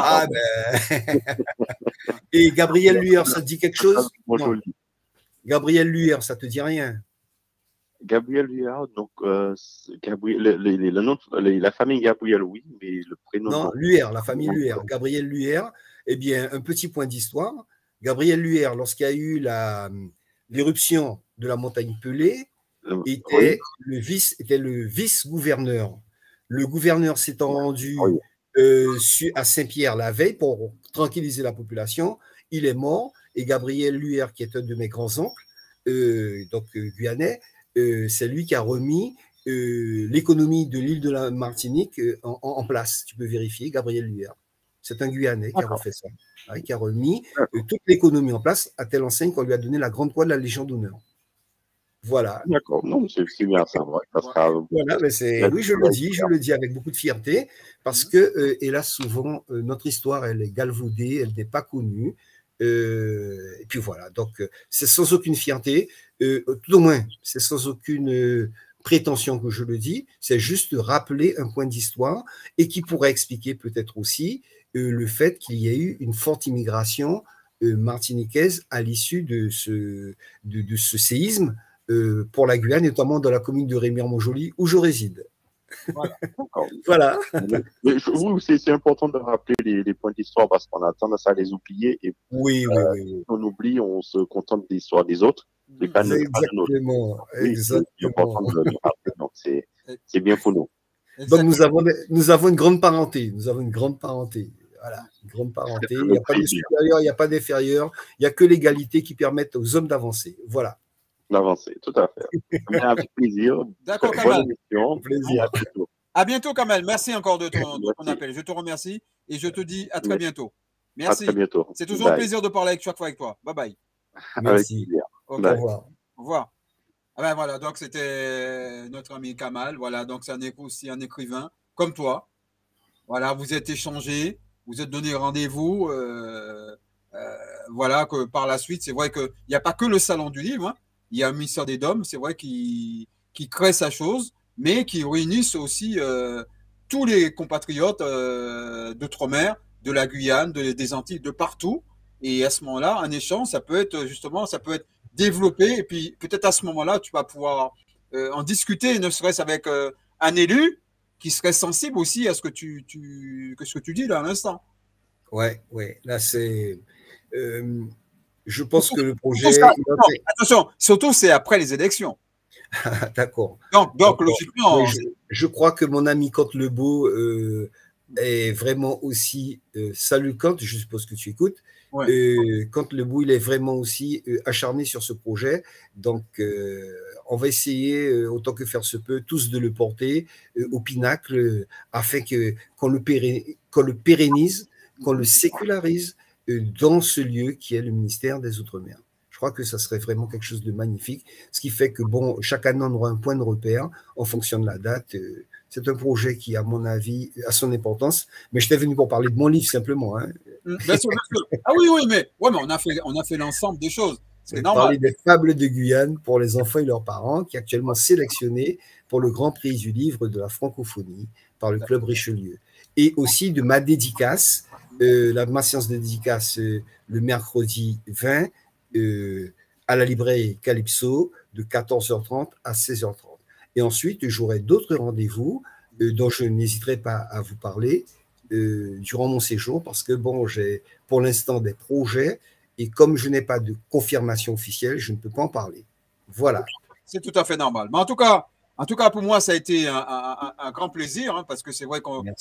Et Gabriel Luer, ça te dit quelque chose? Gabriel Luer, ça te dit rien? Gabriel Luer, donc le nom, la famille Gabriel, oui, mais le prénom. Non, Luer, la famille Luer. Gabriel Luer, eh bien, un petit point d'histoire. Gabriel Luer, lorsqu'il y a eu l'éruption de la montagne Pelée, était le vice-gouverneur. Le gouverneur s'étant rendu à Saint-Pierre la veille pour tranquilliser la population. Il est mort et Gabriel Luer, qui est un de mes grands-oncles, donc guyanais, c'est lui qui a remis l'économie de l'île de la Martinique en place. Tu peux vérifier, Gabriel Luer. C'est un Guyanais qui a refait ça, qui a remis toute l'économie en place à telle enseigne qu'on lui a donné la grande croix de la Légion d'honneur. Voilà. D'accord, non, c'est bien ça. Voilà, mais oui, je le dis avec beaucoup de fierté, parce que, hélas, souvent, notre histoire, elle est galvaudée, elle n'est pas connue. Et puis voilà, donc c'est sans aucune fierté, tout au moins, c'est sans aucune prétention que je le dis, c'est juste rappeler un point d'histoire et qui pourrait expliquer peut-être aussi le fait qu'il y ait eu une forte immigration martiniquaise à l'issue de ce séisme pour la Guyane, notamment dans la commune de Rémière-Montjoly où je réside. Voilà. C'est important de rappeler les points d'histoire parce qu'on a tendance à les oublier et oui. On oublie, on se contente de l'histoire des autres. Exactement. C'est bien pour nous. Donc nous avons une grande parenté. Voilà, une grande parenté. Il n'y a pas de supérieur, il n'y a pas d'inférieur. Il n'y a que l'égalité qui permette aux hommes d'avancer. Voilà. D'avancer, tout à fait. Avec plaisir. D'accord, Kamal. Plaisir. À bientôt, Kamal. Merci encore de ton appel. Je te remercie et je te dis à très bientôt. Merci. À très bientôt. C'est toujours un plaisir de parler chaque fois avec toi. Bye bye. Merci. Okay. Au revoir. Ah ben voilà, donc c'était notre ami Kamal. Voilà, donc c'est aussi un écrivain comme toi. Voilà, vous êtes échangés, vous êtes donné rendez-vous. Voilà, que par la suite, c'est vrai qu'il n'y a pas que le salon du livre. Hein. Il y a un ministère des Dômes, c'est vrai, qui crée sa chose. mais qui réunissent aussi tous les compatriotes d'outre-mer, de la Guyane, des Antilles, de partout. Et à ce moment-là, un échange, ça peut être justement, ça peut être développé. Et puis peut-être à ce moment-là, tu vas pouvoir en discuter, ne serait-ce avec un élu qui serait sensible aussi à ce que ce que tu dis là à l'instant. Ouais, ouais. Là, c'est. Je pense que le projet. Attention, surtout c'est après les élections. D'accord. Donc logiquement. Je crois que mon ami Kant Lebeau est vraiment aussi. Salut Kant, je suppose que tu écoutes. Ouais. Kant Lebeau, il est vraiment aussi acharné sur ce projet. Donc, on va essayer, autant que faire se peut, tous de le porter au pinacle afin qu'on le pérennise, qu'on le sécularise dans ce lieu qui est le ministère des Outre-mer. Je crois que ça serait vraiment quelque chose de magnifique, ce qui fait que, bon, chaque année, on aura un point de repère en fonction de la date. C'est un projet qui, à mon avis, a son importance. Mais je t'ai venu pour parler de mon livre, simplement. Hein. Bien sûr, bien sûr. Ah oui, oui, mais on a fait l'ensemble des choses. C'est normal. Parler des fables de Guyane pour les enfants et leurs parents, qui est actuellement sélectionné pour le Grand Prix du livre de la francophonie par le Club Richelieu. Et aussi de ma dédicace, ma séance de dédicace le mercredi 20 à la librairie Calypso de 14h30 à 16h30. Et ensuite, j'aurai d'autres rendez-vous dont je n'hésiterai pas à vous parler durant mon séjour parce que, bon, j'ai pour l'instant des projets et comme je n'ai pas de confirmation officielle, je ne peux pas en parler. Voilà. C'est tout à fait normal. Mais en tout cas, pour moi, ça a été un grand plaisir hein, parce que c'est vrai qu'on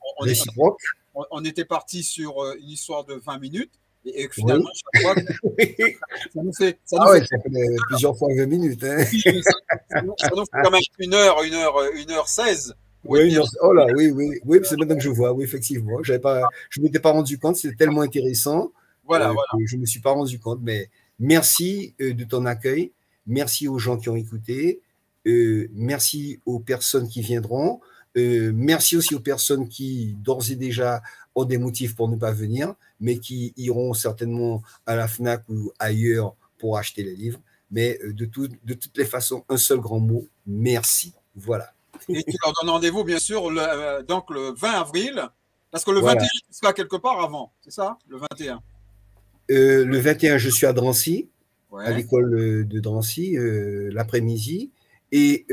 on était parti sur une histoire de 20 minutes. Et finalement, chaque fois, ça nous fait plusieurs fois 20 minutes. Hein. Ça nous fait quand même 1h16. Oui, oh là, oui, c'est maintenant que je vois, oui, effectivement. Je ne m'étais pas rendu compte, c'était tellement intéressant. Voilà. Je ne me suis pas rendu compte, mais merci de ton accueil. Merci aux gens qui ont écouté. Merci aux personnes qui viendront. Merci aussi aux personnes qui, d'ores et déjà, ont des motifs pour ne pas venir, mais qui iront certainement à la FNAC ou ailleurs pour acheter les livres. Mais de toutes les façons, un seul grand mot, merci. Voilà. Et tu leur donnes rendez-vous, bien sûr, donc le 20 avril, parce que le 21, tu seras quelque part avant, c'est ça, le 21 le 21, je suis à Drancy, à l'école de Drancy, l'après-midi. Et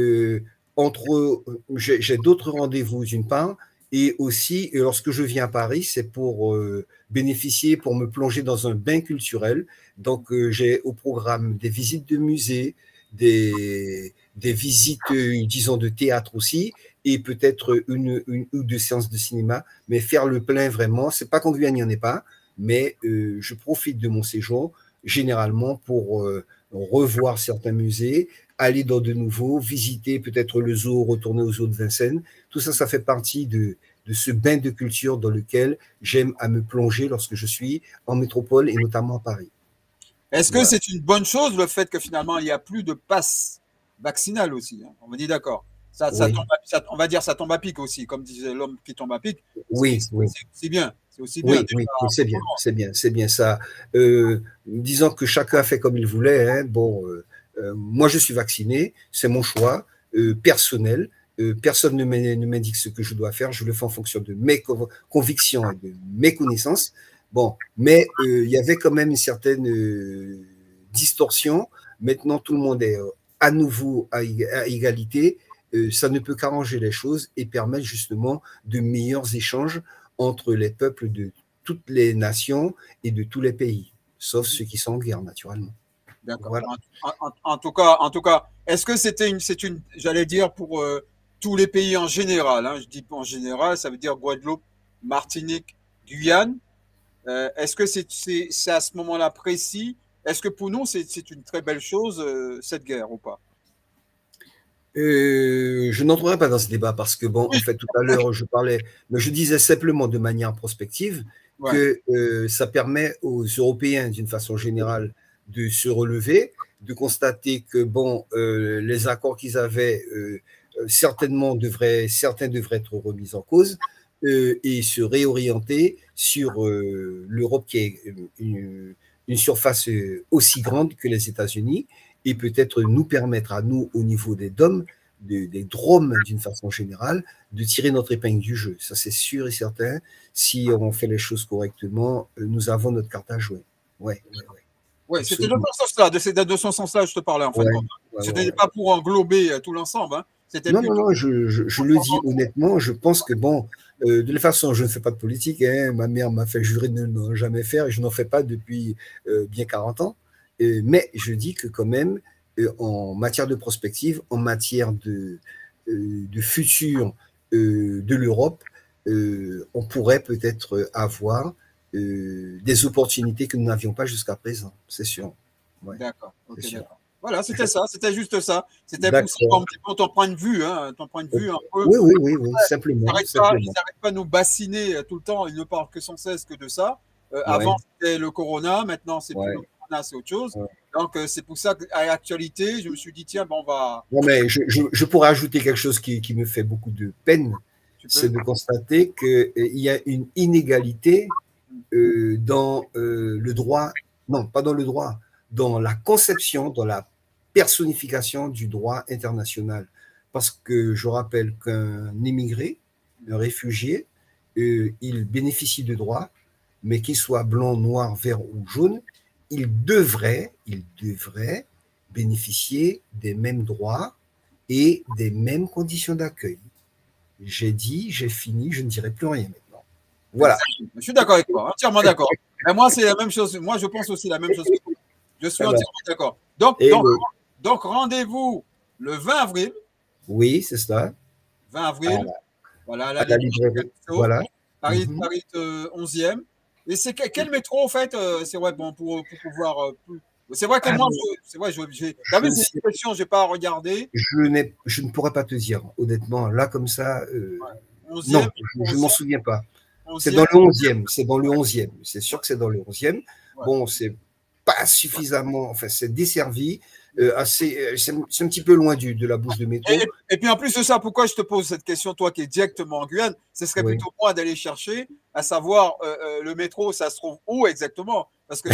j'ai d'autres rendez-vous d'une part, et aussi lorsque je viens à Paris, c'est pour bénéficier, pour me plonger dans un bain culturel. Donc j'ai au programme des visites de musées, des visites, disons, de théâtre aussi, et peut-être une ou deux séances de cinéma, mais faire le plein vraiment, c'est pas qu'en Guyane, il n'y en ait pas, mais je profite de mon séjour généralement pour revoir certains musées, aller dans de nouveaux, visiter peut-être le zoo, retourner au zoo de Vincennes. Tout ça, ça fait partie de ce bain de culture dans lequel j'aime à me plonger lorsque je suis en métropole et notamment à Paris. Est-ce que c'est une bonne chose le fait que finalement il n'y a plus de passe vaccinal aussi hein? On me dit d'accord. On va dire ça tombe à pic aussi, comme disait l'homme qui tombe à pic. Oui, c'est bien. C'est aussi bien. Oui, c'est bien ça. Disons que chacun a fait comme il voulait. Hein. Bon, moi je suis vacciné, c'est mon choix personnel. Personne ne m'indique ce que je dois faire. Je le fais en fonction de mes convictions et de mes connaissances. Bon, mais il y avait quand même une certaine distorsion. Maintenant, tout le monde est à nouveau à égalité. Ça ne peut qu'arranger les choses et permettre justement de meilleurs échanges entre les peuples de toutes les nations et de tous les pays, sauf ceux qui sont en guerre, naturellement. D'accord. Voilà. En tout cas, est-ce que c'est une, j'allais dire pour tous les pays en général, hein, je dis pas en général, ça veut dire Guadeloupe, Martinique, Guyane. Est-ce que c'est à ce moment-là précis? Est-ce que pour nous, c'est une très belle chose, cette guerre ou pas? Je n'entrerai pas dans ce débat parce que, bon, en fait, tout à l'heure, je disais simplement de manière prospective que ça permet aux Européens, d'une façon générale, de se relever, de constater que, bon, les accords qu'ils avaient, certains devraient être remis en cause et se réorienter sur l'Europe qui est une surface aussi grande que les États-Unis et peut-être nous permettre à nous, au niveau des DOM, des drômes d'une façon générale, de tirer notre épingle du jeu. Ça, c'est sûr et certain. Si on fait les choses correctement, nous avons notre carte à jouer. Ouais. Ouais, c'était dans ce sens-là, de ce sens-là, je te parlais en fin de compte. Ce n'était pas pour englober tout l'ensemble. Hein. Non, je le dis honnêtement. Je pense que, bon, de toute façon, je ne fais pas de politique. Hein. Ma mère m'a fait jurer de ne jamais faire et je n'en fais pas depuis bien 40 ans. Mais je dis que quand même, en matière de prospective, en matière de futur de l'Europe, on pourrait peut-être avoir des opportunités que nous n'avions pas jusqu'à présent, c'est sûr. Ouais. D'accord. Okay, d'accord. Voilà, c'était ça, c'était juste ça. C'était pour ton point de vue, hein, ton point de vue un peu. Oui, simplement. Ils n'arrêtent pas de nous bassiner tout le temps, ils ne parlent que sans cesse que de ça. Avant, c'était le corona, maintenant, c'est plus le corona, c'est autre chose. Ouais. Donc, c'est pour ça qu'à l'actualité, je me suis dit, tiens, bon, on va. Non, mais je pourrais ajouter quelque chose qui me fait beaucoup de peine, c'est de constater qu'il y a une inégalité dans le droit, non, pas dans le droit, dans la conception, dans la personnification du droit international. Parce que je rappelle qu'un immigré, un réfugié, il bénéficie de droits, mais qu'il soit blanc, noir, vert ou jaune, il devrait bénéficier des mêmes droits et des mêmes conditions d'accueil. J'ai dit, j'ai fini, je ne dirai plus rien maintenant. Voilà. Je suis d'accord avec toi, entièrement d'accord. Mais moi, c'est la même chose. Moi, je pense aussi la même chose que toi. Je suis entièrement d'accord. Donc rendez-vous le 20 avril. Oui, c'est ça. 20 avril. Voilà, à la librairie. Voilà. Paris 11e. Et c'est quel métro, en fait? C'est vrai, bon, pour pouvoir. C'est vrai que moi, j'ai une question, je n'ai pas regardé. Je ne pourrais pas te dire, honnêtement, là, comme ça. 11e, non, je ne m'en souviens pas. C'est dans le 11e. C'est dans le 11e. C'est sûr que c'est dans le 11e. Ouais. Bon, c'est pas suffisamment. Enfin, c'est desservi. C'est un petit peu loin de la bouche de métro. Et puis en plus de ça, pourquoi je te pose cette question, toi qui es directement en Guyane, ce serait plutôt moi d'aller chercher, à savoir le métro, ça se trouve où exactement? Parce que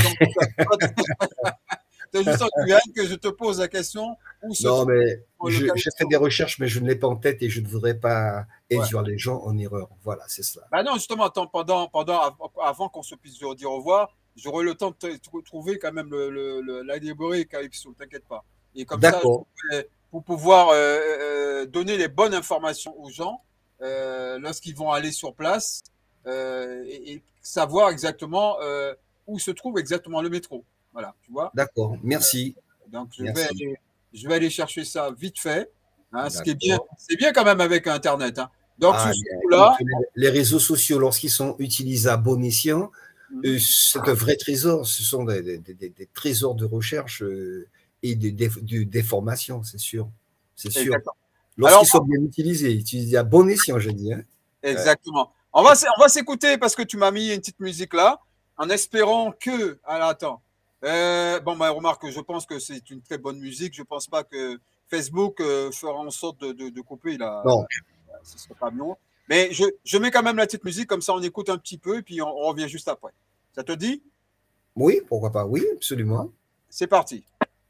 c'est juste en Guyane que je te pose la question. Non, mais j'ai fait des recherches, mais je ne l'ai pas en tête et je ne voudrais pas induire les gens en erreur. Voilà, c'est ça. Bah non, justement, avant qu'on se puisse dire au revoir, j'aurai le temps de trouver quand même la librairie Calypso, t'inquiète pas. Et comme ça, pour pouvoir donner les bonnes informations aux gens lorsqu'ils vont aller sur place et savoir exactement où se trouve exactement le métro. Voilà, tu vois. D'accord, merci. Donc, je vais aller chercher ça vite fait. Hein, ce qui est bien, c'est bien quand même avec Internet. Hein. Donc, là, les réseaux sociaux, lorsqu'ils sont utilisés à bon escient, c'est un vrai trésor. Ce sont des trésors de recherche et de formation, c'est sûr. C'est sûr. Lorsqu'ils sont bien utilisés à bon escient, je dis. Hein. Exactement. On va s'écouter parce que tu m'as mis une petite musique là, en espérant que. Alors, attends. Remarque, je pense que c'est une très bonne musique. Je ne pense pas que Facebook fera en sorte de couper là. Non. Ce serait pas bon. Mais je mets quand même la petite musique, comme ça on écoute un petit peu et puis on revient juste après. Ça te dit? Oui, pourquoi pas? Oui, absolument. C'est parti.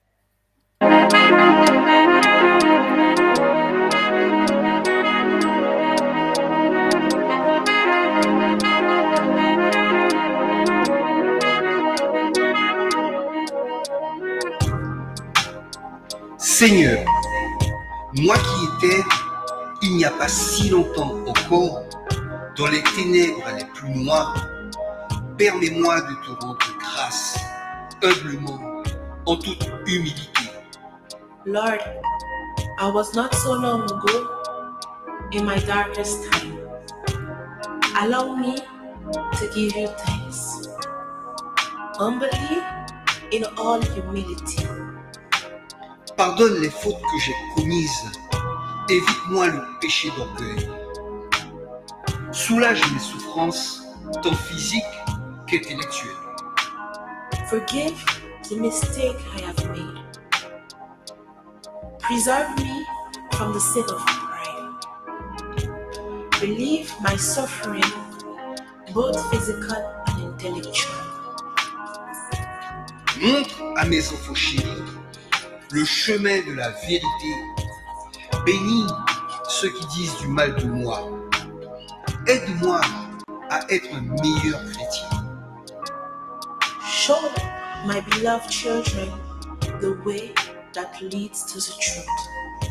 Seigneur, moi qui étais, il n'y a pas si longtemps encore, dans les ténèbres les plus noires, permets-moi de te rendre grâce, humblement, en toute humilité. Lord, I was not so long ago, in my darkest time. Allow me to give you thanks, humbly, in all humility. Pardonne les fautes que j'ai commises, évite-moi le péché d'orgueil. Soulage mes souffrances, tant physiques qu'intellectuelles. Forgive the mistake I have made. Preserve me from the sin of pride. Relieve my suffering, both physical and intellectual. Montre à mes enfants chéris le chemin de la vérité. Bénis ceux qui disent du mal de moi. Aide-moi à être un meilleur chrétien. Show my beloved children the way that leads to the truth.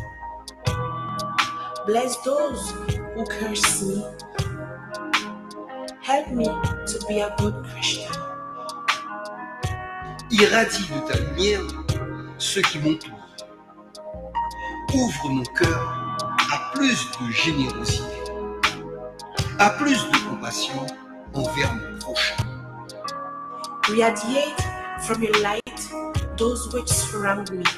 Bless those who curse me. Help me to be a good Christian. Irradie de ta lumière ceux qui m'entourent. Ouvre mon cœur à plus de générosité, à plus de compassion envers mon prochain. Radiate from your light those which surround me.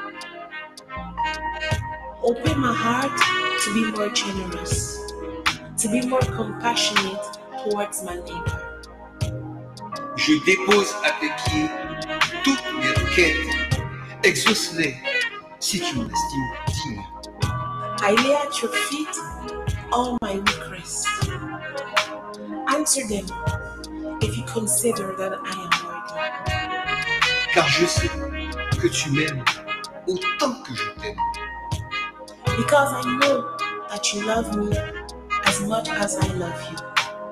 Open my heart to be more generous, to be more compassionate towards my neighbor. Je dépose à tes pieds toutes mes requêtes. Exauce-les si tu m'estimes digne. I lay at your feet all my requests. Answer them if you consider that I am worthy. Car je sais que tu m'aimes autant que je t'aime. Because I know that you love me as much as I love you.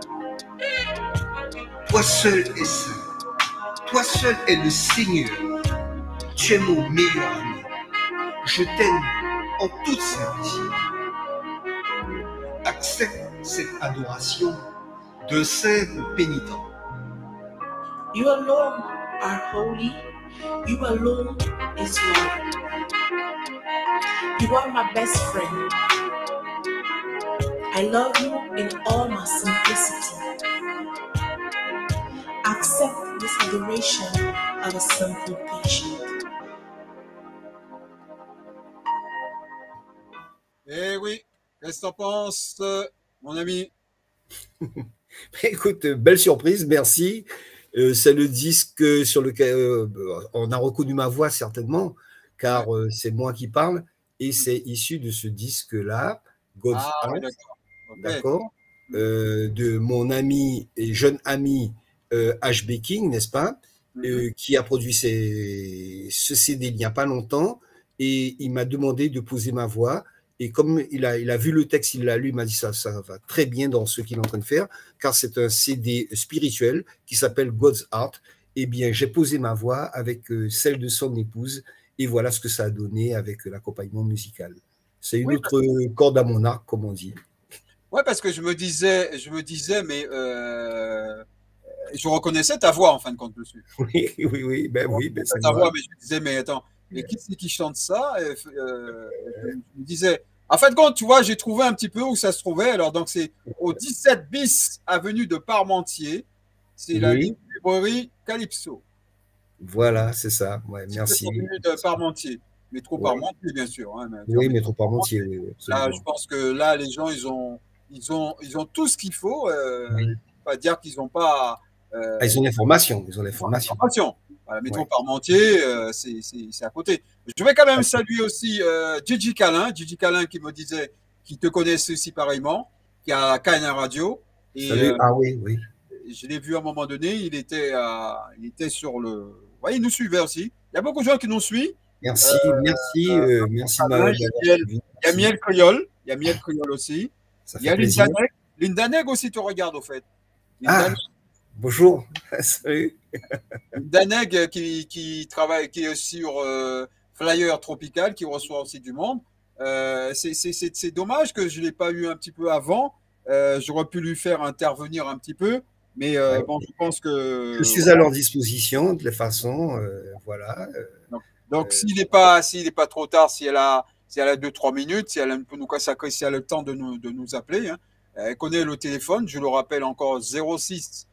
Toi seul es saint. Toi seul est le Seigneur. Tu es mon meilleur ami. Je t'aime en toute simplicité. Accepte cette adoration d'un simple pénitent. You alone are holy. You alone is Lord. You are my best friend. I love you in all my simplicity. Accept this adoration of a simple patient. Eh oui, qu'est-ce que t'en penses, mon ami? Écoute, belle surprise, merci. C'est le disque sur lequel on a reconnu ma voix certainement, car c'est moi qui parle, et c'est issu de ce disque-là, God's Heart, d'accord, de mon ami et jeune ami HB King, n'est-ce pas, qui a produit ce CD il n'y a pas longtemps, et il m'a demandé de poser ma voix. Et comme il a vu le texte, il l'a lu, il m'a dit ça va très bien dans ce qu'il est en train de faire, car c'est un CD spirituel qui s'appelle God's Heart. Eh bien, j'ai posé ma voix avec celle de son épouse, et voilà ce que ça a donné avec l'accompagnement musical. C'est une autre corde à mon arc, comme on dit. Ouais, parce que je me disais, mais je reconnaissais ta voix en fin de compte dessus. Oui, ben c'est ta voix, mais je me disais, mais attends. Mais qui c'est qui chante ça? Je me disais, en fin de compte, tu vois, j'ai trouvé un petit peu où ça se trouvait. Alors, donc, c'est au 17 bis avenue de Parmentier. C'est la librairie Calypso. Voilà, c'est ça. Ouais, merci. Avenue de Parmentier. Métro Parmentier, bien sûr. Hein, oui, métro Parmentier, oui. Là, je pense que là, les gens, ils ont tout ce qu'il faut. Pas dire qu'ils n'ont pas. Ils ont l'information. Ils ont l'information. Voilà, métro Parmentier, c'est à côté. Je vais quand même saluer aussi Gigi Calin qui me disait qu'il te connaissait aussi pareillement, qui a KNR Radio. Et, salut. Ah oui. Je l'ai vu à un moment donné, il était sur le. Ouais, il nous suivait aussi. Il y a beaucoup de gens qui nous suivent. Merci. Il y a Miel Coyol aussi. Il y a Linda Neg aussi, tu regardes au fait. Bonjour, salut. Daneg qui travaille, qui est sur Flyer Tropical, qui reçoit aussi du monde. C'est dommage que je ne l'ai pas eu un petit peu avant. J'aurais pu lui faire intervenir un petit peu, mais bon, je pense que. Je suis à leur disposition de toute façon, voilà. Donc s'il n'est pas trop tard, si elle a 2-3 minutes, si elle peut nous consacrer, si elle a le temps de nous appeler, hein, elle connaît le téléphone. Je le rappelle encore 06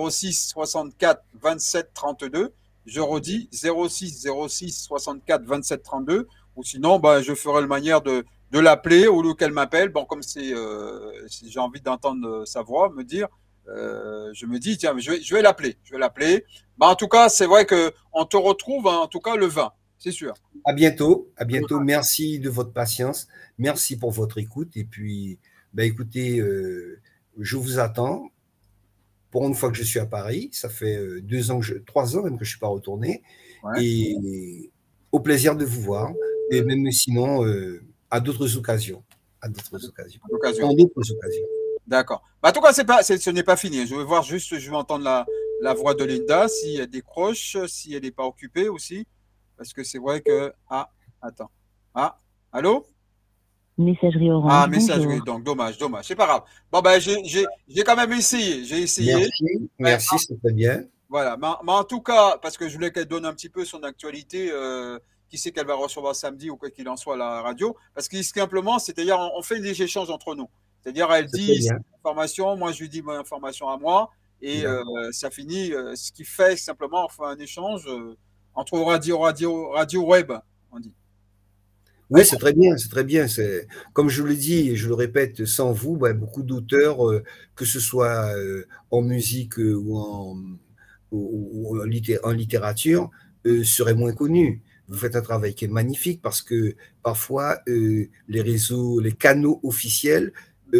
64 27 32. Je redis 06 64 27 32. Ou sinon, je ferai la manière de l'appeler au lieu qu'elle m'appelle. Bon, comme si j'ai envie d'entendre sa voix me dire, je me dis, tiens, je vais l'appeler. En tout cas, c'est vrai qu'on te retrouve, en tout cas, le 20, c'est sûr. À bientôt. Merci de votre patience. Merci pour votre écoute. Et puis, écoutez, je vous attends. Pour une fois que je suis à Paris, ça fait 3 ans même que je ne suis pas retourné. Ouais. Et au plaisir de vous voir. Et même sinon, À d'autres occasions. À d'autres occasions. L'occasion. En d'autres occasions. D'accord. Bah, en tout cas, ce n'est pas fini. Je vais voir juste, je vais entendre la voix de Linda, si elle décroche, si elle n'est pas occupée aussi. Parce que c'est vrai que. Ah, attends. Ah, allô? Messagerie Orange. Ah, messagerie, bonjour. donc dommage, dommage. C'est pas grave. Bon, ben, j'ai quand même essayé. J'ai essayé. Merci, merci, c'est très bien. Voilà. Mais en tout cas, parce que je voulais qu'elle donne un petit peu son actualité, qui sait qu'elle va recevoir samedi ou quoi qu'il en soit à la radio. Parce que simplement, c'est-à-dire, on fait des échanges entre nous. C'est-à-dire, elle C'est très dit bien. son information, moi je lui dis mon information à moi, et ça finit. Ce qui fait simplement, on fait un échange entre radio web, on dit. Oui, c'est très bien, c'est très bien. Comme je le dis et je le répète, sans vous, ben, beaucoup d'auteurs, que ce soit en musique ou en littérature, seraient moins connus. Vous faites un travail qui est magnifique parce que parfois, les réseaux, les canaux officiels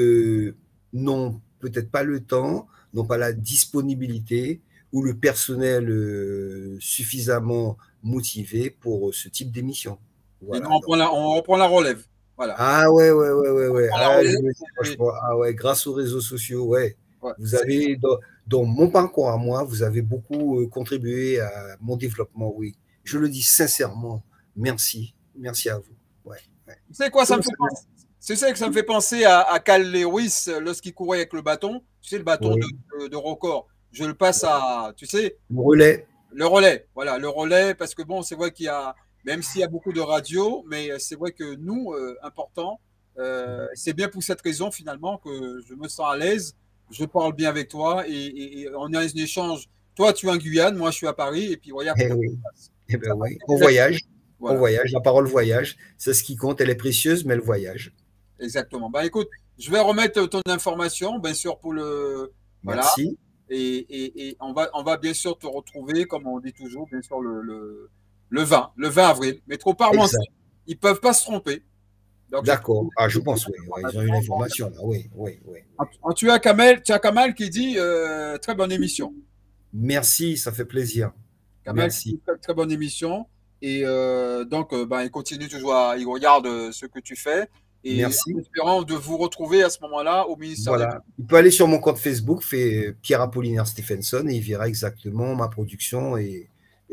n'ont peut-être pas le temps, n'ont pas la disponibilité ou le personnel suffisamment motivé pour ce type d'émission. Et Voilà, nous, on reprend la relève. Voilà. ah ouais, ouais, ouais, ouais, ouais. On la Ah, relève, je me dis, franchement, ah ouais, grâce aux réseaux sociaux, ouais. ouais. Vous avez, dans mon parcours à moi, vous avez beaucoup contribué à mon développement, oui. Je le dis sincèrement, merci. Merci à vous. Ouais, ouais. Tu sais quoi, ça me fait penser, tu sais que ça me fait penser à Cal Lewis lorsqu'il courait avec le bâton. Tu sais, le bâton Oui. de record. Je le passe à, tu sais, Le relais. le relais. Voilà, le relais, parce que bon, c'est vrai qu'il y a, même s'il y a beaucoup de radios, mais c'est vrai que nous, important, c'est bien pour cette raison finalement que je me sens à l'aise, je parle bien avec toi et on a un échange. Toi, tu es en Guyane, moi, je suis à Paris, et puis regarde. Eh oui. Eh ben Ça oui. va. On voyage. Voilà. On voyage. La parole voyage. C'est ce qui compte. Elle est précieuse, mais elle voyage. Exactement. Bah écoute, je vais remettre ton information, bien sûr, pour le. Voilà. Merci. Et on va bien sûr te retrouver, comme on dit toujours, bien sûr, le 20 avril. Mais trop par Exact. ils ne peuvent pas se tromper. Donc, D'accord. Ah, je pense, oui. Ouais, ils ont eu l'information. Là. Oui, oui, oui. Tu as Kamal qui dit très bonne émission. Merci, ça fait plaisir. Kamal, Merci. très, très bonne émission. Et donc, il continue toujours il regarde ce que tu fais. Et Merci. en espérant de vous retrouver à ce moment-là au ministère. Voilà. Il peut aller sur mon compte Facebook, fait Pierre Apollinaire Stephenson, et il verra exactement ma production et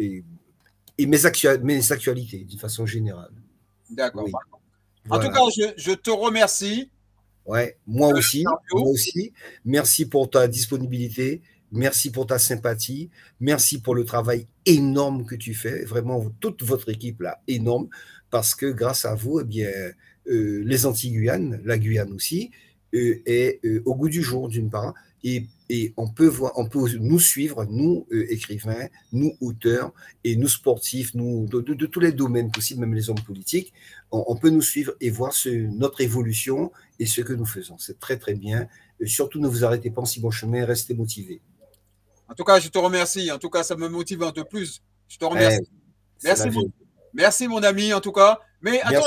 mes actualités d'une façon générale. D'accord. Oui. En tout cas, je te remercie. Ouais, moi aussi. Merci pour ta disponibilité. Merci pour ta sympathie. Merci pour le travail énorme que tu fais. Vraiment, toute votre équipe là, énorme. Parce que grâce à vous, eh bien, les Antilles-Guyane, la Guyane aussi, est au goût du jour d'une part. Et on peut nous suivre, nous écrivains, nous auteurs et nous sportifs, nous de tous les domaines possibles, même les hommes politiques, on peut nous suivre et voir notre évolution et ce que nous faisons. C'est très très bien. Surtout ne vous arrêtez pas en si bon chemin, restez motivés. En tout cas, je te remercie. En tout cas, ça me motive un peu plus. Je te remercie. Merci mon ami, en tout cas. Mais attends,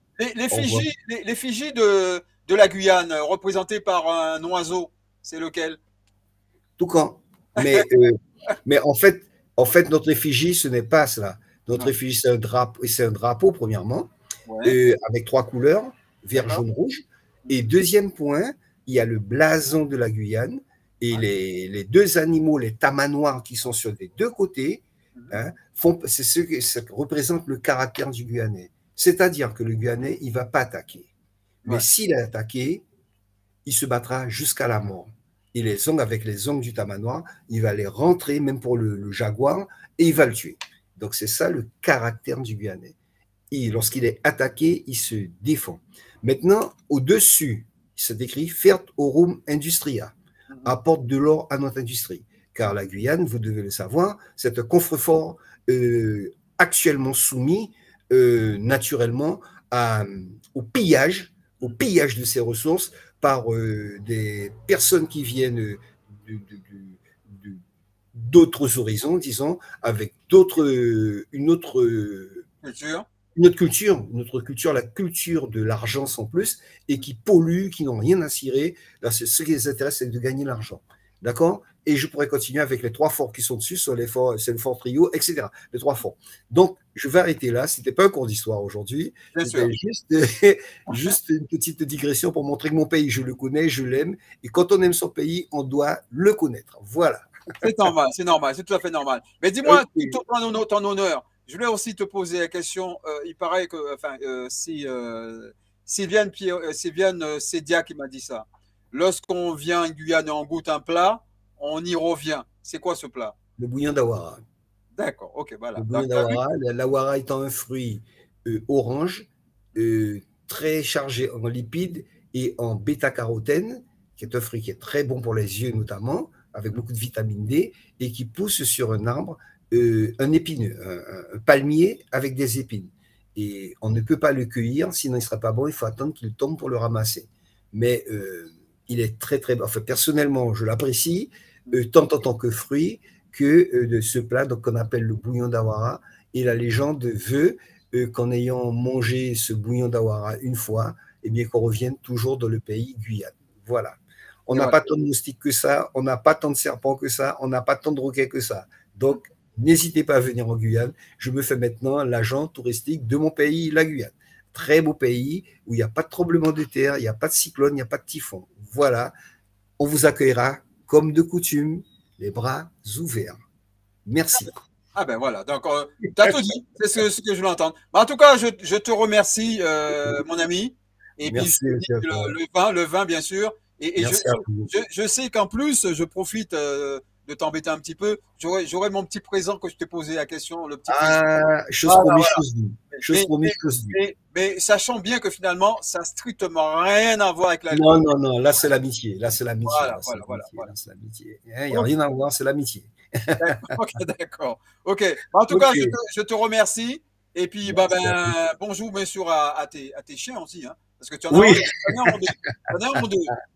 les Fidji de la Guyane, représentées par un oiseau, c'est lequel? Toucan. Mais en fait, notre effigie, ce n'est pas cela. Notre effigie, c'est un drapeau, premièrement, avec 3 couleurs, vert, jaune, rouge. Et deuxième point, il y a le blason de la Guyane. Et les 2 animaux, les tamanoirs qui sont sur les 2 côtés, hein, c'est ce que ça représente le caractère du Guyanais. C'est-à-dire que le Guyanais, il ne va pas attaquer. Mais s'il est attaqué, il se battra jusqu'à la mort. Et avec les ongles du tamanoir, il va les rentrer, même pour le jaguar, et il va le tuer. Donc c'est ça le caractère du Guyanais. Et lorsqu'il est attaqué, il se défend. Maintenant, au-dessus, il se décrit Fert Aurum Industria, apporte de l'or à notre industrie. Car la Guyane, vous devez le savoir, c'est un coffre-fort actuellement soumis naturellement au pillage de ses ressources par des personnes qui viennent d'autres horizons, disons, avec une autre culture, la culture de l'argent sans plus, et qui polluent, qui n'ont rien à cirer. Là, ce qui les intéresse, c'est de gagner l'argent. D'accord? Et je pourrais continuer avec les 3 forts qui sont dessus, c'est le fort trio, etc. Les 3 forts. Donc, je vais arrêter là. Ce n'était pas un cours d'histoire aujourd'hui. C'était juste, juste une petite digression pour montrer que mon pays, je le connais, je l'aime. Et quand on aime son pays, on doit le connaître. Voilà. C'est normal, c'est tout à fait normal. Mais dis-moi, tout en ton honneur, je voulais aussi te poser la question. Il paraît que, enfin, Sylviane Sédia qui m'a dit ça. Lorsqu'on vient en Guyane et on goûte un plat, on y revient. C'est quoi ce plat? Le bouillon d'Awara. D'accord, ok, voilà. Le bouillon d'Awara, l'Awara étant un fruit orange, très chargé en lipides et en bêta-carotène, qui est un fruit qui est très bon pour les yeux notamment, avec beaucoup de vitamine D, et qui pousse sur un arbre, un épineux, un palmier avec des épines. Et on ne peut pas le cueillir, sinon il ne sera pas bon, il faut attendre qu'il tombe pour le ramasser. Mais il est très très bon. Enfin, personnellement, je l'apprécie, tant en tant que fruit que de ce plat qu'on appelle le bouillon d'Awara. Et la légende veut qu'en ayant mangé ce bouillon d'Awara une fois, eh bien qu'on revienne toujours dans le pays Guyane. Voilà. On n'a pas tant de moustiques que ça, on n'a pas tant de serpents que ça, on n'a pas tant de roquets que ça. Donc, n'hésitez pas à venir en Guyane. Je me fais maintenant l'agent touristique de mon pays, la Guyane. Très beau pays où il n'y a pas de tremblement de terre, il n'y a pas de cyclone, il n'y a pas de typhon. Voilà, on vous accueillera comme de coutume, les bras ouverts. Merci. Ah ben voilà, donc tu as tout dit, c'est ce que je voulais entendre. En tout cas, je te remercie, mon ami. Et merci, puis, le vin, bien sûr. Et je sais qu'en plus, je profite de t'embêter un petit peu. J'aurai mon petit présent que je t'ai posé la question. Le petit chose promise, chose due. Chose promise, chose due. Mais sachant bien que finalement, ça n'a strictement rien à voir avec la Non, là c'est l'amitié. Là c'est l'amitié. Voilà. Il n'y a rien à voir, c'est l'amitié. D'accord. Ok. En tout cas, je te remercie. Et puis, bonjour bien sûr à tes chiens aussi. Hein, parce que tu en as un ou deux.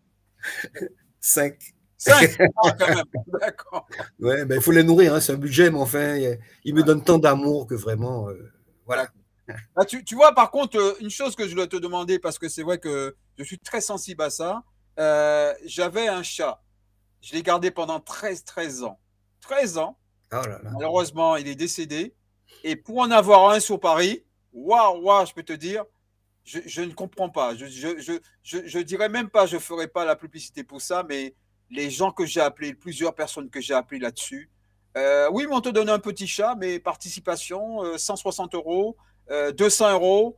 5. 5 quand même. D'accord. Ouais, il faut les nourrir, hein, c'est un budget, mais enfin, ils me donnent tant d'amour que vraiment, voilà. Bah, tu vois, par contre, une chose que je dois te demander, parce que c'est vrai que je suis très sensible à ça, j'avais un chat. Je l'ai gardé pendant 13 ans. 13 ans. Oh là là. Malheureusement, il est décédé. Et pour en avoir un sur Paris, waouh, je peux te dire, je ne comprends pas. Je dirais même pas, je ne ferai pas la publicité pour ça, mais les gens que j'ai appelés, plusieurs personnes que j'ai appelées là-dessus, oui, mais on te donne un petit chat, mais participation, 160 €, 200 €,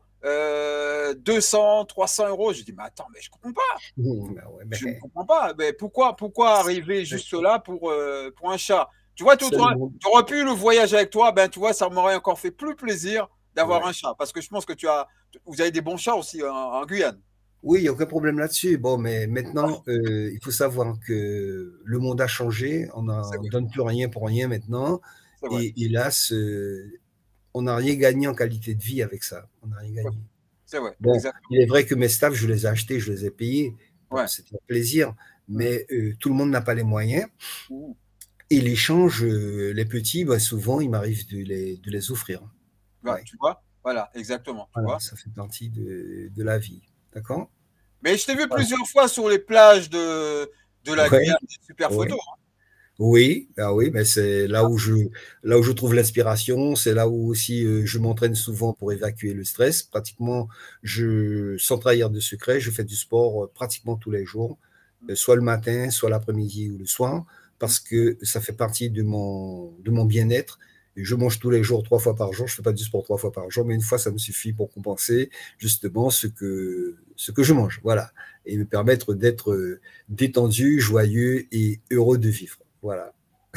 200, 300 €. Je dis, mais attends, mais je ne comprends pas. Je ne comprends pas. Mais pourquoi arriver juste là pour un chat? Tu vois, tu aurais pu le voyage avec toi, ben tu vois, ça m'aurait encore fait plus plaisir d'avoir un chat. Parce que je pense que vous avez des bons chats aussi en Guyane. Oui, il n'y a aucun problème là-dessus. Bon, mais maintenant, il faut savoir que le monde a changé. On ne donne plus rien pour rien maintenant. Et hélas, on n'a rien gagné en qualité de vie avec ça. On n'a rien gagné. C'est vrai. Bon, il est vrai que mes staffs, je les ai achetés, je les ai payés. Bon, c'était un plaisir. Mais tout le monde n'a pas les moyens. Et l'échange, les petits, souvent, il m'arrive de les offrir. Tu vois? Voilà, exactement. Tu vois, ça fait partie de la vie. D'accord? Mais je t'ai vu plusieurs fois sur les plages de la Guyane, des super photos. Hein. Oui, mais c'est là où je trouve l'inspiration, c'est là où aussi je m'entraîne souvent pour évacuer le stress. Pratiquement, sans trahir de secret, je fais du sport pratiquement tous les jours, soit le matin, soit l'après-midi ou le soir, parce que ça fait partie de mon bien-être. Je mange tous les jours, 3 fois par jour. Je ne fais pas du sport 3 fois par jour, mais une fois, ça me suffit pour compenser justement ce que je mange. Voilà. Et me permettre d'être détendu, joyeux et heureux de vivre. Voilà.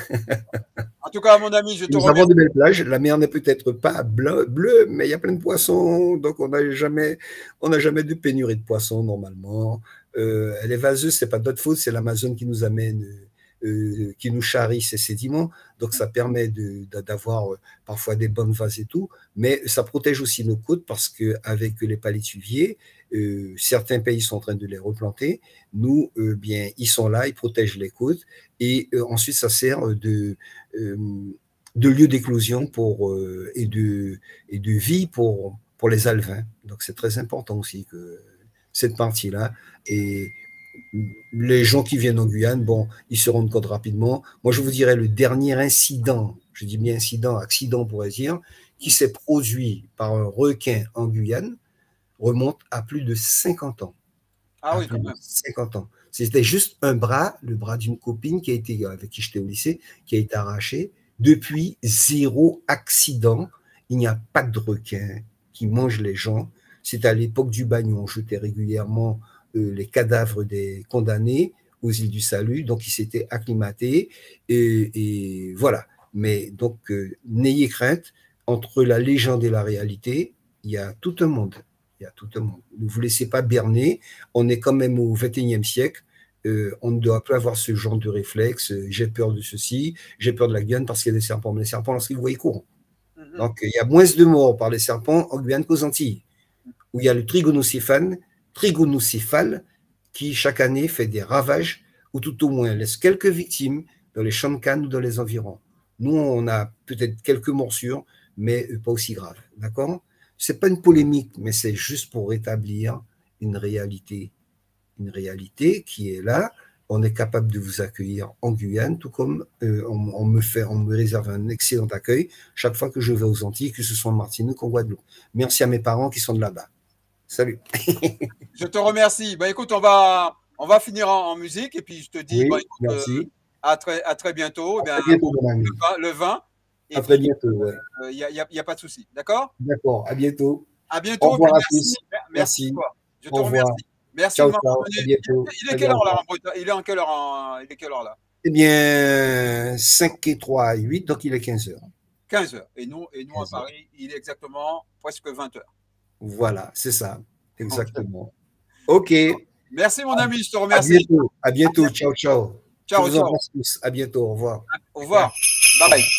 En tout cas, mon ami, je te remercie. Nous avons de belles plages. La mer n'est peut-être pas bleue, mais il y a plein de poissons. Donc, on n'a jamais de pénurie de poissons normalement. Elle est vaseuse, ce n'est pas notre faute, c'est l'Amazone qui nous amène. Qui nous charrie ces sédiments, donc ça permet d'avoir parfois des bonnes vases et tout, mais ça protège aussi nos côtes parce qu'avec les palétuviers, certains pays sont en train de les replanter, nous, bien, ils sont là, ils protègent les côtes, et ensuite ça sert de lieu d'éclosion et de vie pour les alevins. Donc c'est très important aussi que cette partie-là, et les gens qui viennent en Guyane, bon, ils se rendent compte rapidement. Moi, je vous dirais le dernier incident, je dis bien incident, accident, on pourrait dire, qui s'est produit par un requin en Guyane, remonte à plus de 50 ans. Ah oui, quand même. 50 ans. C'était juste un bras, le bras d'une copine qui a été, avec qui j'étais au lycée, qui a été arraché. Depuis, zéro accident. Il n'y a pas de requin qui mange les gens. C'est à l'époque du bagne où on jetait régulièrement les cadavres des condamnés aux îles du Salut. Donc, ils s'étaient acclimatés. Et voilà. Mais donc, n'ayez crainte. Entre la légende et la réalité, il y a tout un monde. Il y a tout un monde. Ne vous laissez pas berner. On est quand même au XXIe siècle. On ne doit pas avoir ce genre de réflexe. J'ai peur de ceci, j'ai peur de la Guyane parce qu'il y a des serpents. Mais les serpents, lorsqu'ils vous voient, ils courent. Donc, il y a moins de morts par les serpents en Guyane qu'aux Antilles, où il y a le trigonocéphale qui, chaque année, fait des ravages ou tout au moins laisse quelques victimes dans les champs de canne ou dans les environs. Nous, on a peut-être quelques morsures, mais pas aussi graves. D'accord ? C'est pas une polémique, mais c'est juste pour rétablir une réalité qui est là. On est capable de vous accueillir en Guyane, tout comme on me réserve un excellent accueil chaque fois que je vais aux Antilles, que ce soit en Martinique ou en Guadeloupe. Merci à mes parents qui sont de là-bas. Salut. Je te remercie. Bah, écoute, on va finir en musique et puis je te dis oui, merci. À très bientôt. À très bientôt, mon ami. Le 20. À très bientôt, ouais. Il n'y a pas de souci. D'accord ? D'accord, à bientôt. À bientôt. Au revoir à tous. Merci. Je te remercie. Merci. Ciao, ciao. À bientôt. Il est quelle heure là en Bretagne ? Il est en quelle heure là ? Eh bien, 5 et 3 et 8, donc il est 15h. 15h. Et nous à Paris, il est exactement presque 20h. Voilà, c'est ça. Exactement. OK. Merci mon ami, je te remercie. À bientôt. Ciao, ciao. Ciao, je vous embrasse tous. À bientôt. Au revoir. Au revoir. Bye bye.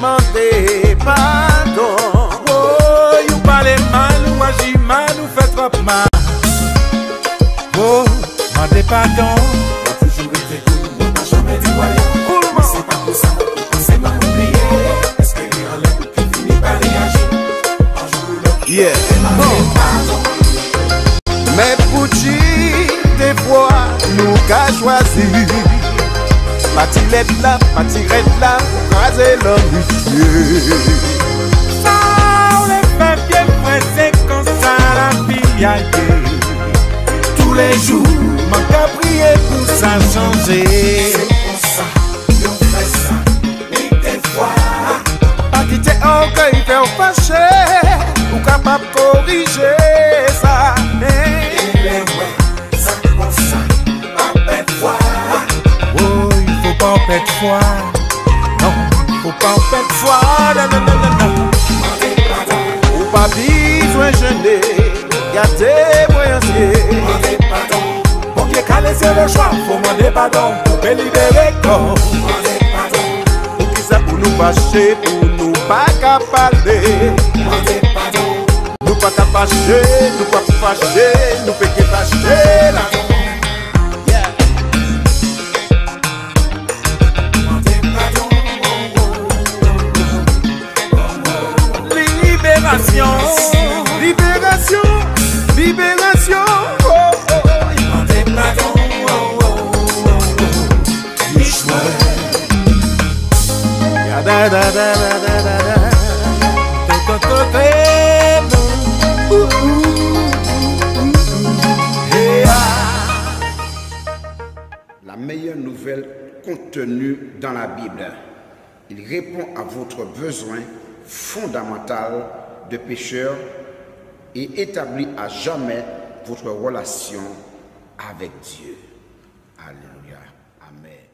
demandez pardon. Oh, you parlez mal, ou agis mal, ou faites trop mal. Oh, demandez pardon. On a toujours été cool, on n'a jamais dit voyant. Mais c'est pas pour ça, c'est pas oublié. Espérer en l'air, puis finir par réagir. Un jour ou l'autre, yeah. Demandez pardon. Mais pour dire, des fois, nous qu'a choisi. Matilette là, matirette là, pour craser l'amitié. Ça, on les fait bien pressé comme ça la vie a été. Tous les jours, manque à prier pour ça changer. C'est pour ça, on fait ça, et des fois. Pas quitter orgueil, faire fâcher, ou capable de corriger ça. Et les ouais, ça comme ça, pas bête foi. Pas en perdre foi, non, faut pas en perdre foi, non, non, non, non. Faut pas besoin gêner, gardez moyens. Pour qu'il ait laissé le choix, faut demander pardon, pour me libérer corps. Pour qui ça pour nous fâcher, pour nous pas capables. Nous pas capables, nous pas fâcher, nous péquer fâcher là. Libération, libération, oh, oh, oh. Demandez pardon, oh, oh, oh, oh. Michoué. Ya da da da da da da da. To to to La meilleure nouvelle contenue dans la Bible. Il répond à votre besoin fondamental de pécheur et établit à jamais votre relation avec Dieu. Alléluia. Amen.